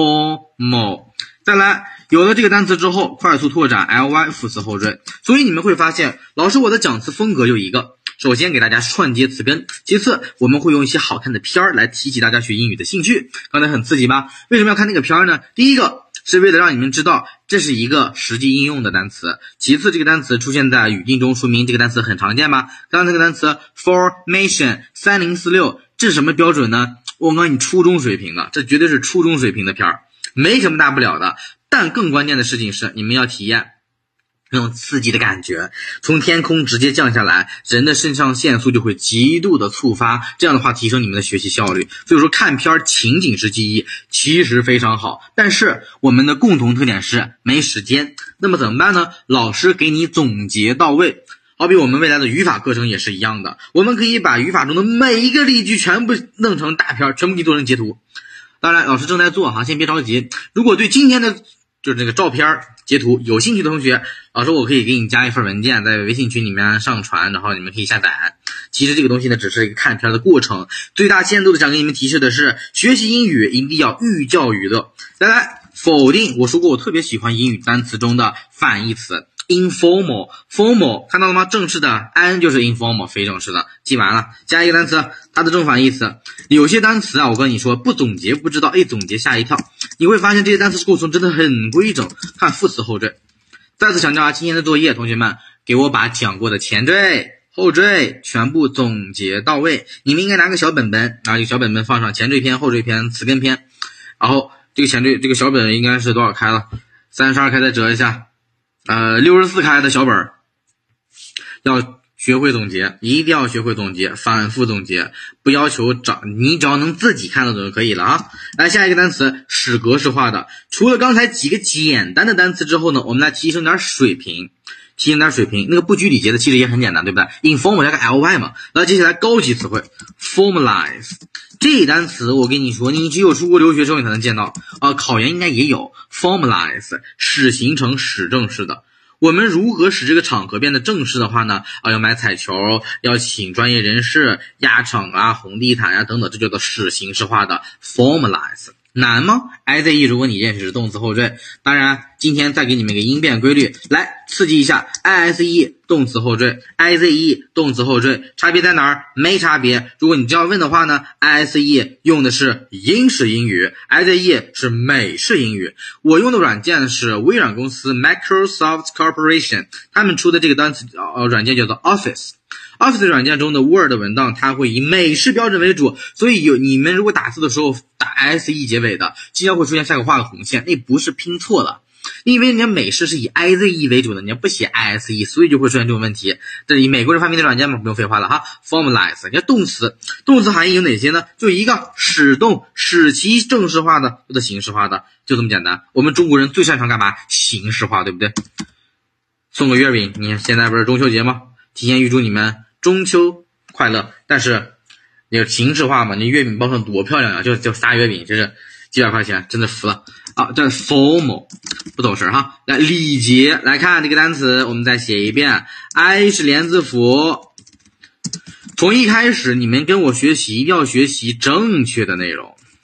A: formal。再来，有了这个单词之后，快速拓展 ly 副词后缀。所以你们会发现，老师我的讲词风格就一个。首先给大家串接词根，其次我们会用一些好看的片儿来提起大家学英语的兴趣。刚才很刺激吧？为什么要看那个片儿呢？第一个是为了让你们知道这是一个实际应用的单词，其次这个单词出现在语境中，说明这个单词很常见吧。刚刚那个单词 formation 三零四六，这是什么标准呢？我告诉你，初中水平的，这绝对是初中水平的片儿，没什么大不了的。但更关键的事情是，你们要体验那种刺激的感觉，从天空直接降下来，人的肾上腺素就会极度的触发，这样的话提升你们的学习效率。所以说看片情景式记忆其实非常好，但是我们的共同特点是没时间。那么怎么办呢？老师给你总结到位。好比我们未来的语法课程也是一样的，我们可以把语法中的每一个例句全部弄成大片，全部给你做成截图。当然老师正在做哈，先别着急。如果对今天的就是那个照片截图有兴趣的同学，老师我可以给你加一份文件在微信群里面上传，然后你们可以下载。其实这个东西呢只是一个看片的过程，最大限度的想给你们提示的是，学习英语一定要寓教于乐。再来否定，我说过我特别喜欢英语单词中的反义词 informal formal， 看到了吗？正式的 an 就是 informal， 非正式的，记完了。下一个单词它的正反义词，有些单词啊我跟你说不总结不知道，一总结吓一跳。你会发现这些单词构成真的很规整，看副词后缀。再次强调啊，今天的作业同学们给我把讲过的前缀后缀全部总结到位。你们应该拿个小本本，拿一个小本本放上前缀篇、后缀篇、词根篇，然后这个前缀这个小本应该是多少开了？三十二开再折一下，呃六十四开的小本，要学会总结，一定要学会总结，反复总结，不要求找，你只要能自己看得懂就可以了啊。来下一个单词，使格式化的。除了刚才几个简单的单词之后呢，我们来提升点水平，提升点水平。那个不拘礼节的其实也很简单，对不对 ？informal 加个 ly 嘛。那接下来高级词汇 formalize， 这单词我跟你说，你只有出国留学生你才能见到啊，考研应该也有 formalize， 使形成使正式的。我们如何使这个场合变得正式的话呢？啊，要买彩球，要请专业人士压场啊、红地毯啊等等，这叫做使形式化的 formalize。难吗 ？ize 如果你认识是动词后缀，当然今天再给你们一个音变规律，来刺激一下 ，ise 动词后缀 ，ize 动词后缀，差别在哪儿？没差别。如果你这样问的话呢 ，ise 用的是英式英语 ，ize 是美式英语。我用的软件是微软公司 Microsoft Corporation， 他们出的这个单词呃软件叫做 Office。Office 软件中的 Word 文档它会以美式标准为主，所以有你们如果打字的时候打 ise 结尾的，经常会出现下个画个红线，那不是拼错了，因为人家美式是以 ize 为主的，你要不写 ise， 所以就会出现这种问题。这是以美国人发明的软件嘛，不用废话了哈。formalize， 人家动词，动词含义有哪些呢？就一个使动，使其正式化的或者形式化的，就这么简单。我们中国人最擅长干嘛？形式化，对不对？送个月饼，你看现在不是中秋节吗？提前预祝你们中秋快乐，但是你形式化嘛，你月饼包上多漂亮啊，就就仨月饼，这是几百块钱，真的服了啊！这是 formal， 不懂事哈。来礼节，来看这个单词，我们再写一遍 ，I 是连字符。从一开始你们跟我学习，一定要学习正确的内容。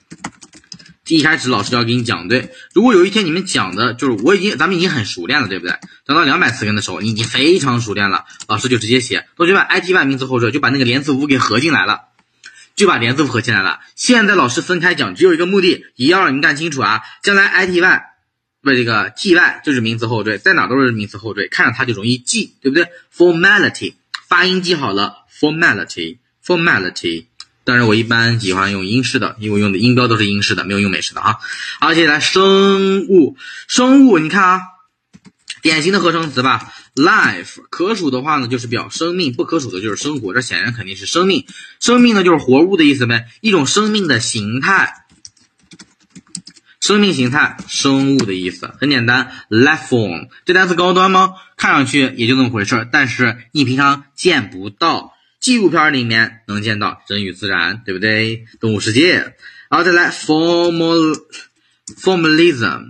A: 一开始老师就要给你讲对。如果有一天你们讲的就是我已经咱们已经很熟练了，对不对？讲到两百词根的时候，你已经非常熟练了，老师就直接写同学们 I T one 名词后缀就把那个连字符给合进来了，就把连字符合进来了。现在老师分开讲，只有一个目的，也要让你们干清楚啊。将来 I T one 不是这个 T Y 就是名词后缀，在哪都是名词后缀，看着它就容易记，对不对 ？Formality 发音记好了 ，formality formality。当然我一般喜欢用英式的，因为我用的音标都是英式的，没有用美式的哈。好，接下来生物，生物你看啊，典型的合成词吧 ，life 可数的话呢就是表生命，不可数的就是生活，这显然肯定是生命。生命呢就是活物的意思呗，一种生命的形态，生命形态，生物的意思，很简单 ，life form 这单词高端吗？看上去也就那么回事，但是你平常见不到。纪录片里面能见到人与自然，对不对？动物世界。然后再来 formal formalism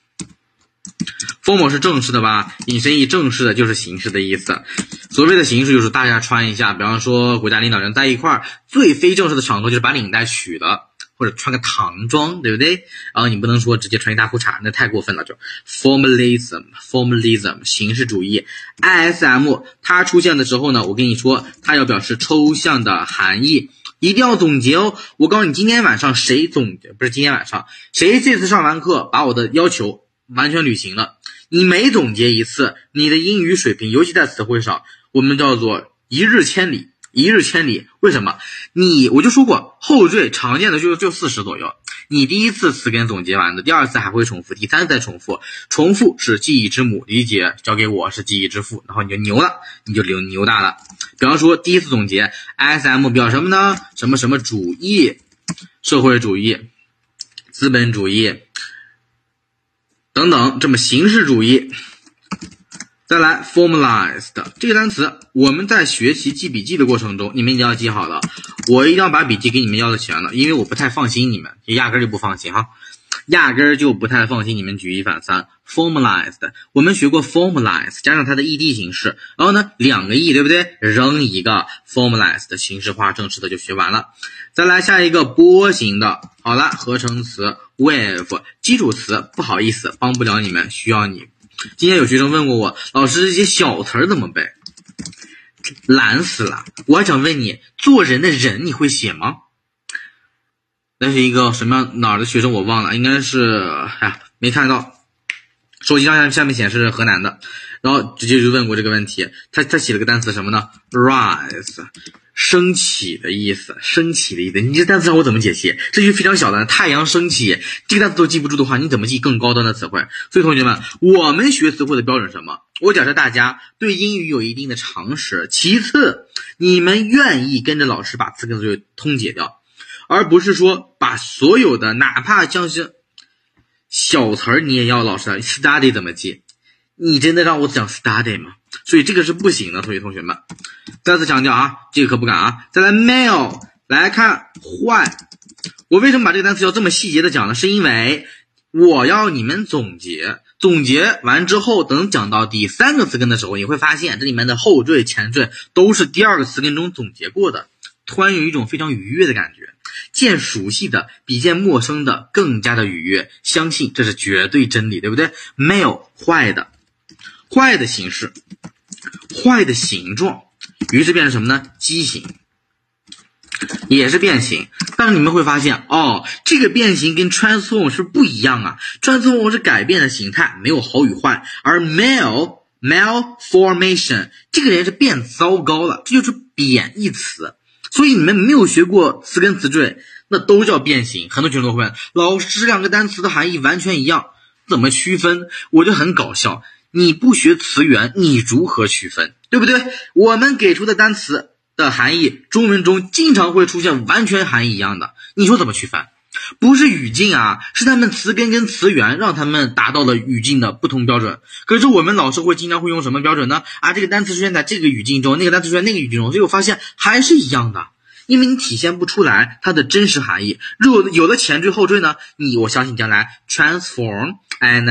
A: formal 是正式的吧，引申义正式的就是形式的意思。所谓的形式就是大家穿一下，比方说国家领导人在一块儿，最非正式的场合就是把领带取了，或者穿个唐装，对不对？然后你不能说直接穿一大裤衩，那太过分了，就 formalism formalism 形式主义。I S M 它出现的时候呢，我跟你说它要表示抽象的含义，一定要总结哦。我告诉你，今天晚上谁总结，不是今天晚上谁这次上完课把我的要求完全履行了，你每总结一次，你的英语水平尤其在词汇上，我们叫做一日千里一日千里。为什么？你我就说过，后缀常见的就就四十左右，你第一次词根总结完的，第二次还会重复，第三次再重复，重复是记忆之母，理解交给我是记忆之父，然后你就牛了，你就牛牛大了。比方说第一次总结 I S M 表什么呢？什么什么主义，社会主义，资本主义等等，这么形式主义。再来 formalized 这个单词，我们在学习记笔记的过程中，你们一定要记好了。我一定要把笔记给你们要的全了，因为我不太放心你们，也压根儿就不放心哈，压根儿就不太放心你们举一反三。formalized 我们学过 formalized 加上它的 ed 形式，然后呢两个 e 对不对？扔一个 formalized 形式化正式的就学完了。再来下一个波形的，好了，合成词 wave 基础词，不好意思帮不了你们，需要你。今天有学生问过我，老师这些小词儿怎么背？懒死了！我还想问你，做人的人你会写吗？那是一个什么样哪儿的学生我忘了，应该是哎呀没看到，手机上下面显示河南的，然后直接就问过这个问题，他他写了个单词什么呢 ？rise 升起的意思，升起的意思。你这单词让我怎么解析？这句非常小的太阳升起，这个单词都记不住的话，你怎么记更高端的词汇？所以同学们，我们学词汇的标准是什么？我假设大家对英语有一定的常识，其次你们愿意跟着老师把词根就通解掉，而不是说把所有的哪怕像是小词儿你也要老师的 study 怎么记？你真的让我讲 study 吗？所以这个是不行的，所以同学们再次强调啊，这个可不敢啊。再来 male 来看坏，我为什么把这个单词要这么细节的讲呢？是因为我要你们总结，总结完之后等讲到第三个词根的时候，你会发现这里面的后缀前缀都是第二个词根中总结过的，突然有一种非常愉悦的感觉，见熟悉的比见陌生的更加的愉悦，相信这是绝对真理，对不对？ male 坏的，坏的形式，坏的形状，于是变成什么呢？畸形，也是变形。但是你们会发现哦，这个变形跟 transform 是不一样啊， transform 是改变的形态，没有好与坏，而 mal malformation 这个人是变糟糕了，这就是贬义词。所以你们没有学过词根词缀，那都叫变形。很多学生都会问，老师这两个单词的含义完全一样，怎么区分？我就很搞笑，你不学词源，你如何区分？对不对？我们给出的单词的含义，中文中经常会出现完全含义一样的，你说怎么区分？不是语境啊，是他们词根跟词源让他们达到了语境的不同标准。可是我们老师会经常会用什么标准呢？啊，这个单词出现在这个语境中，那个单词出现在那个语境中，结果发现还是一样的，因为你体现不出来它的真实含义。如果有的前缀后缀呢，你我相信将来 transform and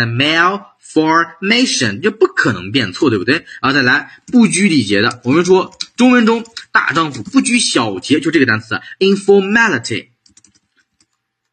A: malformation 就不可能变错，对不对？然后再来不拘礼节的，我们说中文中大丈夫不拘小节，就这个单词 informality。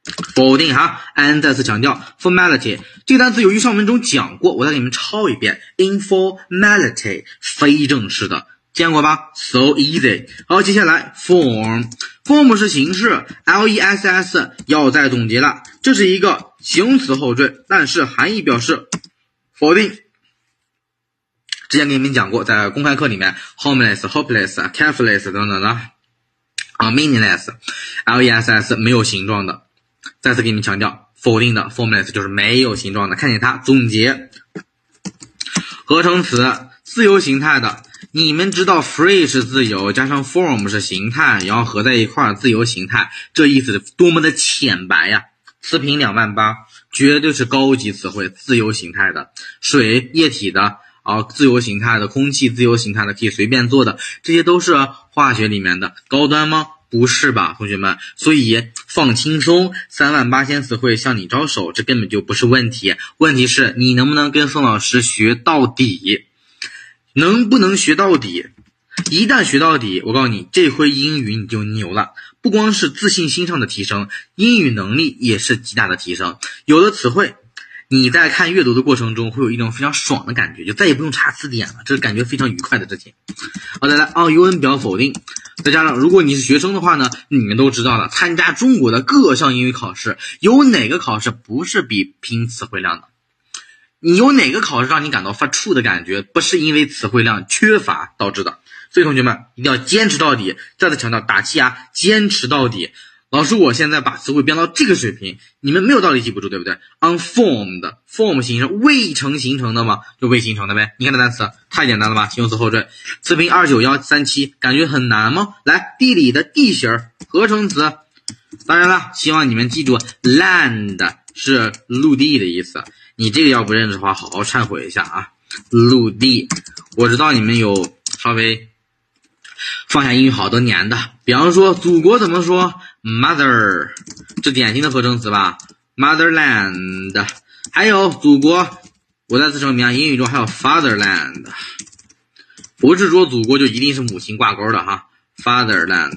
A: 否定哈。安再次强调 formality 这个单词由于上文中讲过，我再给你们抄一遍 informality 非正式的，见过吧 ？So easy。好，接下来 form form 是形式 L E S S 要再总结了，这是一个形容词后缀，但是含义表示否定。之前给你们讲过，在公开课里面 homeless、hopeless、careless 等等的啊 meaningless、L E S S 没有形状的。再次给你们强调，否定的 formless 就是没有形状的。看见它总结合成词自由形态的，你们知道 free 是自由，加上 form 是形态，然后合在一块儿自由形态，这意思多么的浅白呀！词频两万八，绝对是高级词汇，自由形态的，水液体的啊，自由形态的，空气自由形态的，可以随便做的，这些都是化学里面的，高端吗？不是吧，同学们？所以放轻松，三万八千词汇向你招手，这根本就不是问题。问题是你能不能跟宋老师学到底？能不能学到底？一旦学到底，我告诉你，这回英语你就牛了。不光是自信心上的提升，英语能力也是极大的提升。有了词汇，你在看阅读的过程中会有一种非常爽的感觉，就再也不用查词典了，这是感觉非常愉快的事情。好，再来啊 ，U N 表否定。再加上如果你是学生的话呢，你们都知道了，参加中国的各项英语考试，有哪个考试不是比拼词汇量的？你有哪个考试让你感到发怵的感觉，不是因为词汇量缺乏导致的？所以同学们一定要坚持到底，再次强调打气啊，坚持到底。老师我现在把词汇编到这个水平，你们没有道理记不住，对不对？ unformed form 形成未成形成的吗？就未形成的呗。你看这单词太简单了吧，形容词后缀。词频二九一三七，感觉很难吗？来，地理的地形合成词。当然了，希望你们记住 land 是陆地的意思，你这个要不认识的话好好忏悔一下啊。陆地，我知道你们有稍微放下英语好多年的，比方说祖国怎么说 mother， 这典型的合成词吧， motherland。 还有祖国，我再次声明啊，英语中还有 fatherland， 不是说祖国就一定是母亲挂钩的哈， fatherland。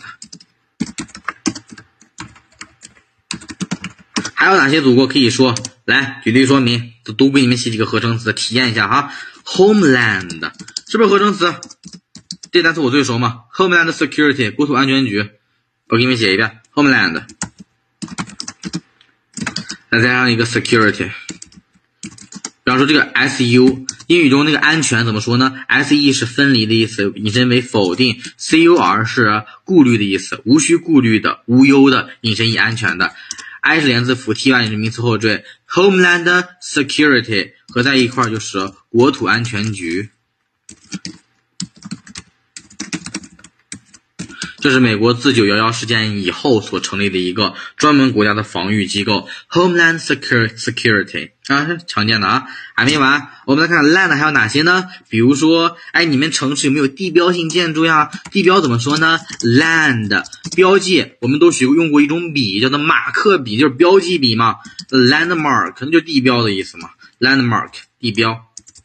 A: 还有哪些祖国可以说？来举例说明，都给你们写几个合成词体验一下哈。 homeland 是不是合成词？这单词我最熟嘛 ，Homeland Security 国土安全局，我给你们写一遍 Homeland， 再加上一个 Security。比方说这个 S U， 英语中那个安全怎么说呢 ？S E 是分离的意思，引申为否定 ；C U R 是顾虑的意思，无需顾虑的、无忧的，引申以安全的。I 是连字符 ，T Y 是名词后缀 ，Homeland Security 合在一块就是国土安全局。这是美国自九一一事件以后所成立的一个专门国家的防御机构 Homeland Security 啊，常见的啊。还没完，我们来看 land 还有哪些呢？比如说，哎，你们城市有没有地标性建筑呀？地标怎么说呢 ？land 标记，我们都学过用过一种笔叫做马克笔，就是标记笔嘛。landmark 那就是地标的意思嘛 ，landmark 地标。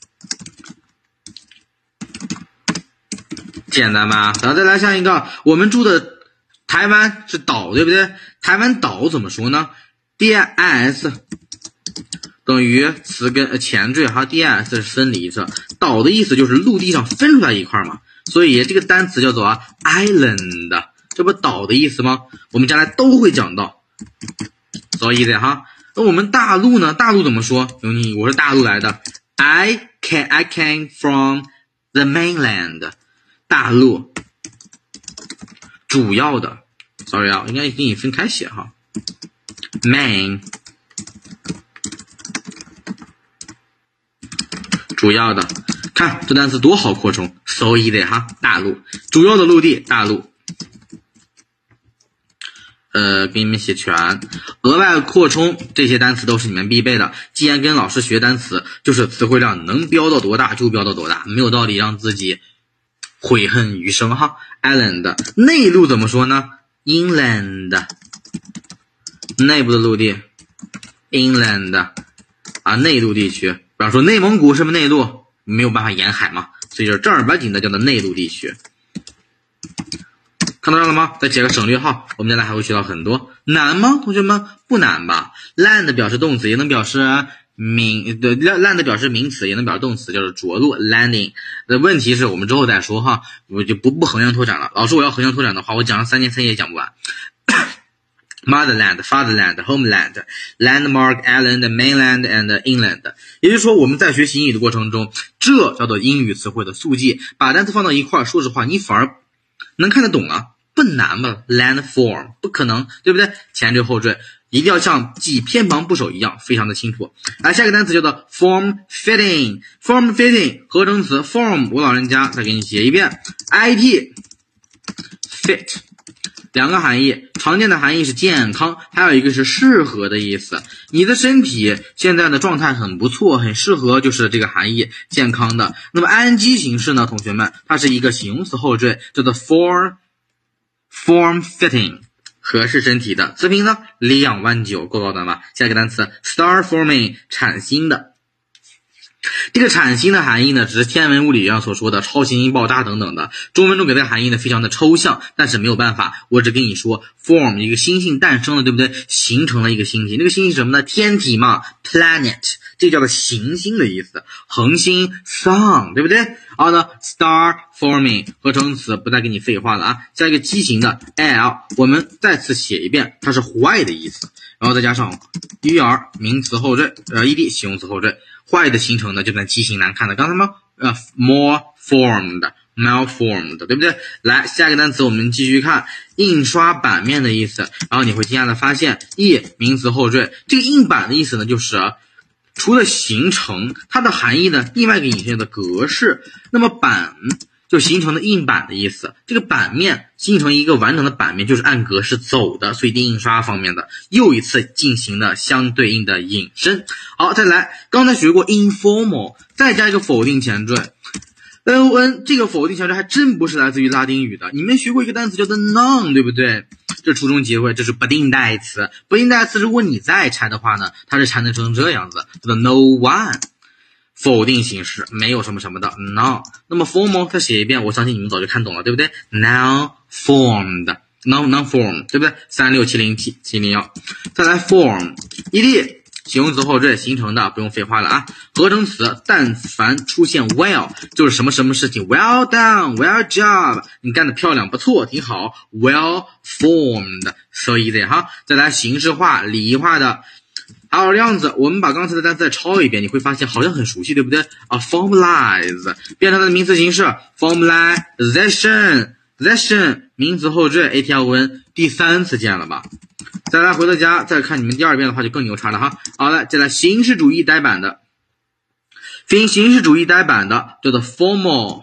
A: 简单吧，然后再来下一个，我们住的台湾是岛，对不对？台湾岛怎么说呢 ？D I S 等于词根前缀哈 ，D I S 是分离着，岛的意思就是陆地上分出来一块嘛，所以这个单词叫做 island， 这不岛的意思吗？我们将来都会讲到，所以的哈。那我们大陆呢？大陆怎么说？你我是大陆来的 ，I can I came from the mainland。大陆主要的 ，sorry 啊，应该给你分开写哈 ，main 主要的，看这单词多好扩充 ，so easy 哈，大陆主要的陆地，大陆，呃，给你们写全，额外扩充这些单词都是你们必备的。既然跟老师学单词，就是词汇量能飙到多大就飙到多大，没有道理让自己悔恨余生哈。 Island 内陆怎么说呢 ？Inland 内部的陆地 ，Inland 啊内陆地区，比方说内蒙古是不是内陆？没有办法沿海嘛，所以说正儿八经的叫做内陆地区。 看到了吗？再写个省略号，我们将来还会学到很多。难吗？同学们不难吧？ land 表示动词，也能表示名，对 land 表示名词，也能表示动词，就是着陆 landing。的问题是我们之后再说哈，我就不不横向拓展了。老师，我要横向拓展的话，我讲了三天三夜讲不完。Motherland, fatherland, homeland, landmark, island, mainland, and inland。也就是说，我们在学习英语的过程中，这叫做英语词汇的速记。把单词放到一块儿，说实话，你反而能看得懂了，不难吧 ？Landform 不可能，对不对？前缀后缀一定要像记偏旁部首一样，非常的清楚。来，下一个单词叫做 form fitting。form fitting 合成词 form， 我老人家再给你写一遍 ，it fit。两个含义，常见的含义是健康，还有一个是适合的意思。你的身体现在的状态很不错，很适合，就是这个含义，健康的。那么 ing 形式呢，同学们，它是一个形容词后缀，叫做 form form fitting， 合适身体的。词频呢，两万九，够高端吧？下一个单词 star forming， 产星的。这个产星的含义呢，只是天文物理上所说的超新星爆炸等等的。中文中给它的含义呢，非常的抽象，但是没有办法，我只跟你说 form 一个星星诞生了，对不对？形成了一个星体，那个星星是什么呢？天体嘛 ，planet， 这叫做行星的意思，恒星 sun， 对不对？然后呢 ，star forming 合成词不再跟你废话了啊。下一个畸形的 l， 我们再次写一遍，它是坏的意思，然后再加上 er 名词后缀，呃 ed 形容词后缀。坏的形成的就算畸形难看的，刚才吗？呃 ，malformed malformed， 对不对？来，下一个单词我们继续看，印刷版面的意思。然后你会惊讶的发现 ，e 名词后缀，这个印版的意思呢，就是除了形成，它的含义呢，另外一个引申的格式。那么版就形成的印版的意思，这个版面形成一个完整的版面，就是按格式走的，所以定印刷方面的又一次进行了相对应的引申。好，再来，刚才学过 informal， 再加一个否定前缀 ，n o n 这个否定前缀还真不是来自于拉丁语的，你们学过一个单词叫做 none， 对不对？这初中机会，这是不定代词，不定代词如果你再拆的话呢，它是拆得成这样子，叫做 no one。否定形式，没有什么什么的 now。那么 formal 再写一遍，我相信你们早就看懂了，对不对 ？now formed non non form， 对不对？三六七零七七零幺，再来 form ed 形容词后缀形成的，不用废话了啊。合成词但凡出现 well 就是什么什么事情 well done well job， 你干得漂亮，不错，挺好 well formed so easy 哈。再来形式化礼仪化的。好，这样子，我们把刚才的单词再抄一遍，你会发现好像很熟悉，对不对啊 ？formalize 变成它的名词形式 formalization zation 名词后缀 aton 第三次见了吧？再来回到家再看你们第二遍的话就更牛叉了哈。好了，再来形式主义呆板的，非形式主义呆板的叫做 formal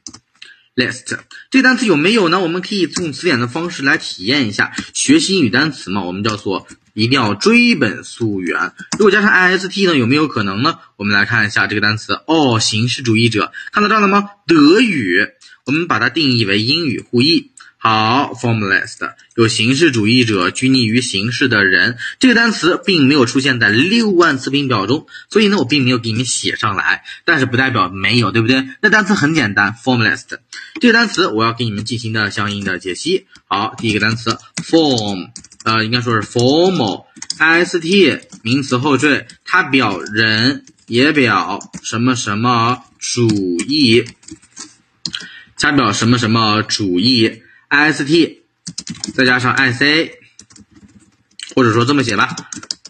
A: list， 这个单词有没有呢？我们可以用词典的方式来体验一下。学习英语单词嘛，我们叫做一定要追本溯源。如果加上 ist 呢，有没有可能呢？我们来看一下这个单词哦，形式主义者，看到这儿了吗？德语，我们把它定义为英语互译。好 ，formalist 有形式主义者，拘泥于形式的人。这个单词并没有出现在六万词频表中，所以呢，我并没有给你们写上来，但是不代表没有，对不对？那单词很简单 ，formalist 这个单词我要给你们进行的相应的解析。好，第一个单词 form， 呃，应该说是 formal，ist 名词后缀，它表人也表什么什么主义，它表什么什么主义。ist 再加上 ic， 或者说这么写吧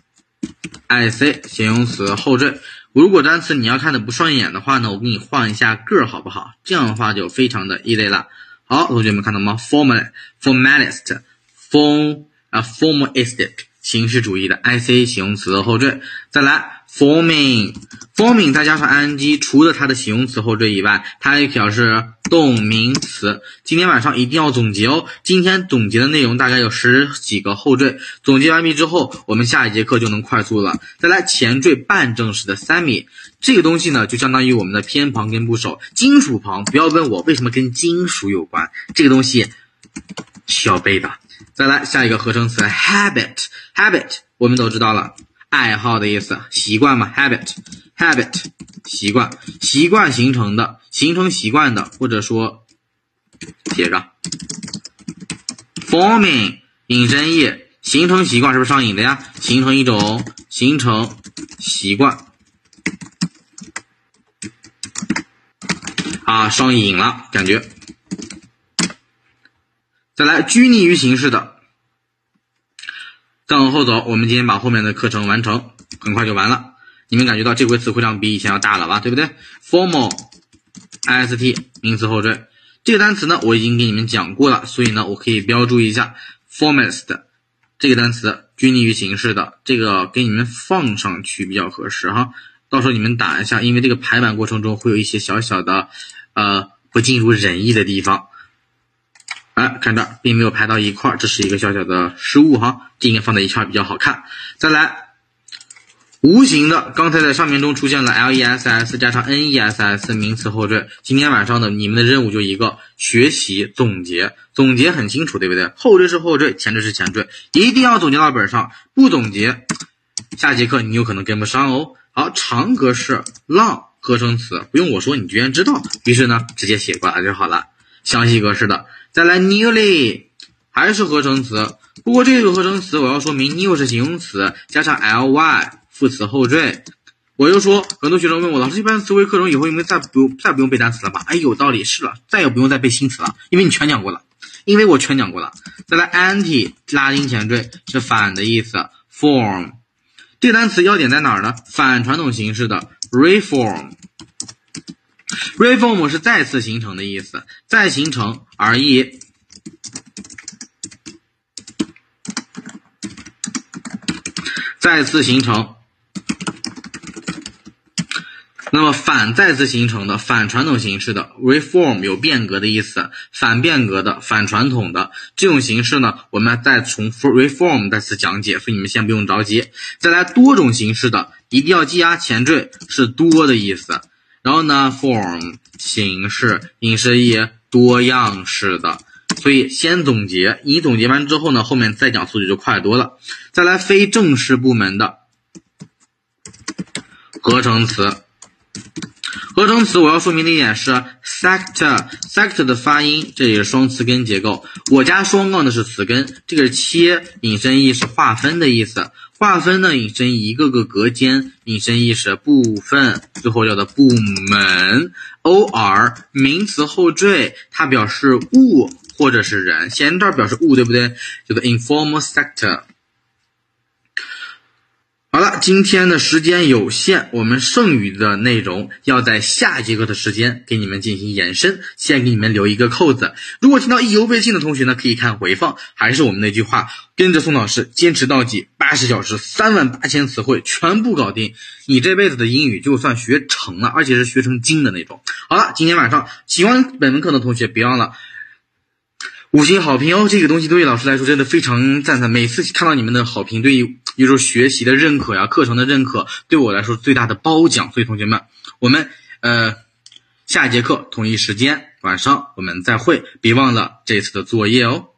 A: ic 形容词后缀。如果单词你要看的不顺眼的话呢，我给你换一下个好不好？这样的话就非常的 easy 了。好，同学们看到吗 ？formal formalist form 啊 formalistic 形式主义的 ic 形容词后缀。再来 forming forming 再加上 ing， 除了它的形容词后缀以外，它还表示动名词。今天晚上一定要总结哦，今天总结的内容大概有十几个后缀，总结完毕之后，我们下一节课就能快速了。再来前缀半正式的 semi， 这个东西呢就相当于我们的偏旁跟部首，金属旁，不要问我为什么跟金属有关，这个东西需要背的。再来下一个合成词 habit habit 我们都知道了，爱好的意思，习惯嘛 habit habit 习惯，习惯形成的，形成习惯的，或者说写上 forming 引申义，形成习惯是不是上瘾的呀？形成一种形成习惯啊，上瘾了感觉。再来拘泥于形式的，再往后走，我们今天把后面的课程完成，很快就完了。你们感觉到这回词汇量比以前要大了吧，对不对？ formal ist 名词后缀，这个单词呢我已经给你们讲过了，所以呢我可以标注一下 formist 这个单词，拘泥于形式的，这个给你们放上去比较合适哈。到时候你们打一下，因为这个排版过程中会有一些小小的呃不尽如人意的地方。哎，看这儿并没有排到一块，这是一个小小的失误哈，这应该放在一块比较好看。再来，无形的，刚才在上面中出现了 less 加上 ness 名词后缀。今天晚上的你们的任务就一个，学习总结，总结很清楚，对不对？后缀是后缀，前缀是前缀，一定要总结到本上，不总结，下节课你有可能跟不上哦。好，长格式 long 合成词，不用我说，你居然知道，于是呢，直接写过来就好了。详细格式的，再来 newly 还是合成词，不过这个合成词我要说明 new 是形容词，加上 ly 副词后缀。我又说，很多学生问我，老师一般词汇课中以后有没有再不用再不用背单词了吧？哎，有道理，是了，再也不用再背新词了，因为你全讲过了，因为我全讲过了。再来 anti 拉丁前缀是反的意思 ，form 这个单词要点在哪儿呢？反传统形式的 reform。reform 是再次形成的意思，再形成而已。再次形成，那么反再次形成的反传统形式的 reform 有变革的意思，反变革的反传统的这种形式呢，我们再从 reform 再次讲解，所以你们先不用着急。再来多种形式的，一定要记啊，前缀是多的意思。然后呢 form 形式，引申义多样式的，所以先总结，你总结完之后呢，后面再讲速度就快多了。再来非正式部门的合成词，合成词我要说明的一点是 sector sector 的发音，这也是双词根结构，我加双杠的是词根，这个是切，引申义是划分的意思，划分呢引申义一个个隔间，引申义是部分，最后叫的部门。 or 名词后缀，它表示物或者是人，前这儿表示物对不对？叫做 informal sector。好了，今天的时间有限，我们剩余的内容要在下节课的时间给你们进行延伸，先给你们留一个扣子。如果听到意犹未尽的同学呢，可以看回放，还是我们那句话，跟着宋老师坚持到底，八十小时三万八千词汇全部搞定，你这辈子的英语就算学成了，而且是学成精的那种。好了，今天晚上喜欢本门课的同学别忘了五星好评哦，这个东西对于老师来说真的非常赞叹，每次看到你们的好评，对于比如说学习的认可呀，课程的认可，对我来说最大的褒奖。所以同学们，我们呃下节课同一时间晚上我们再会，别忘了这次的作业哦。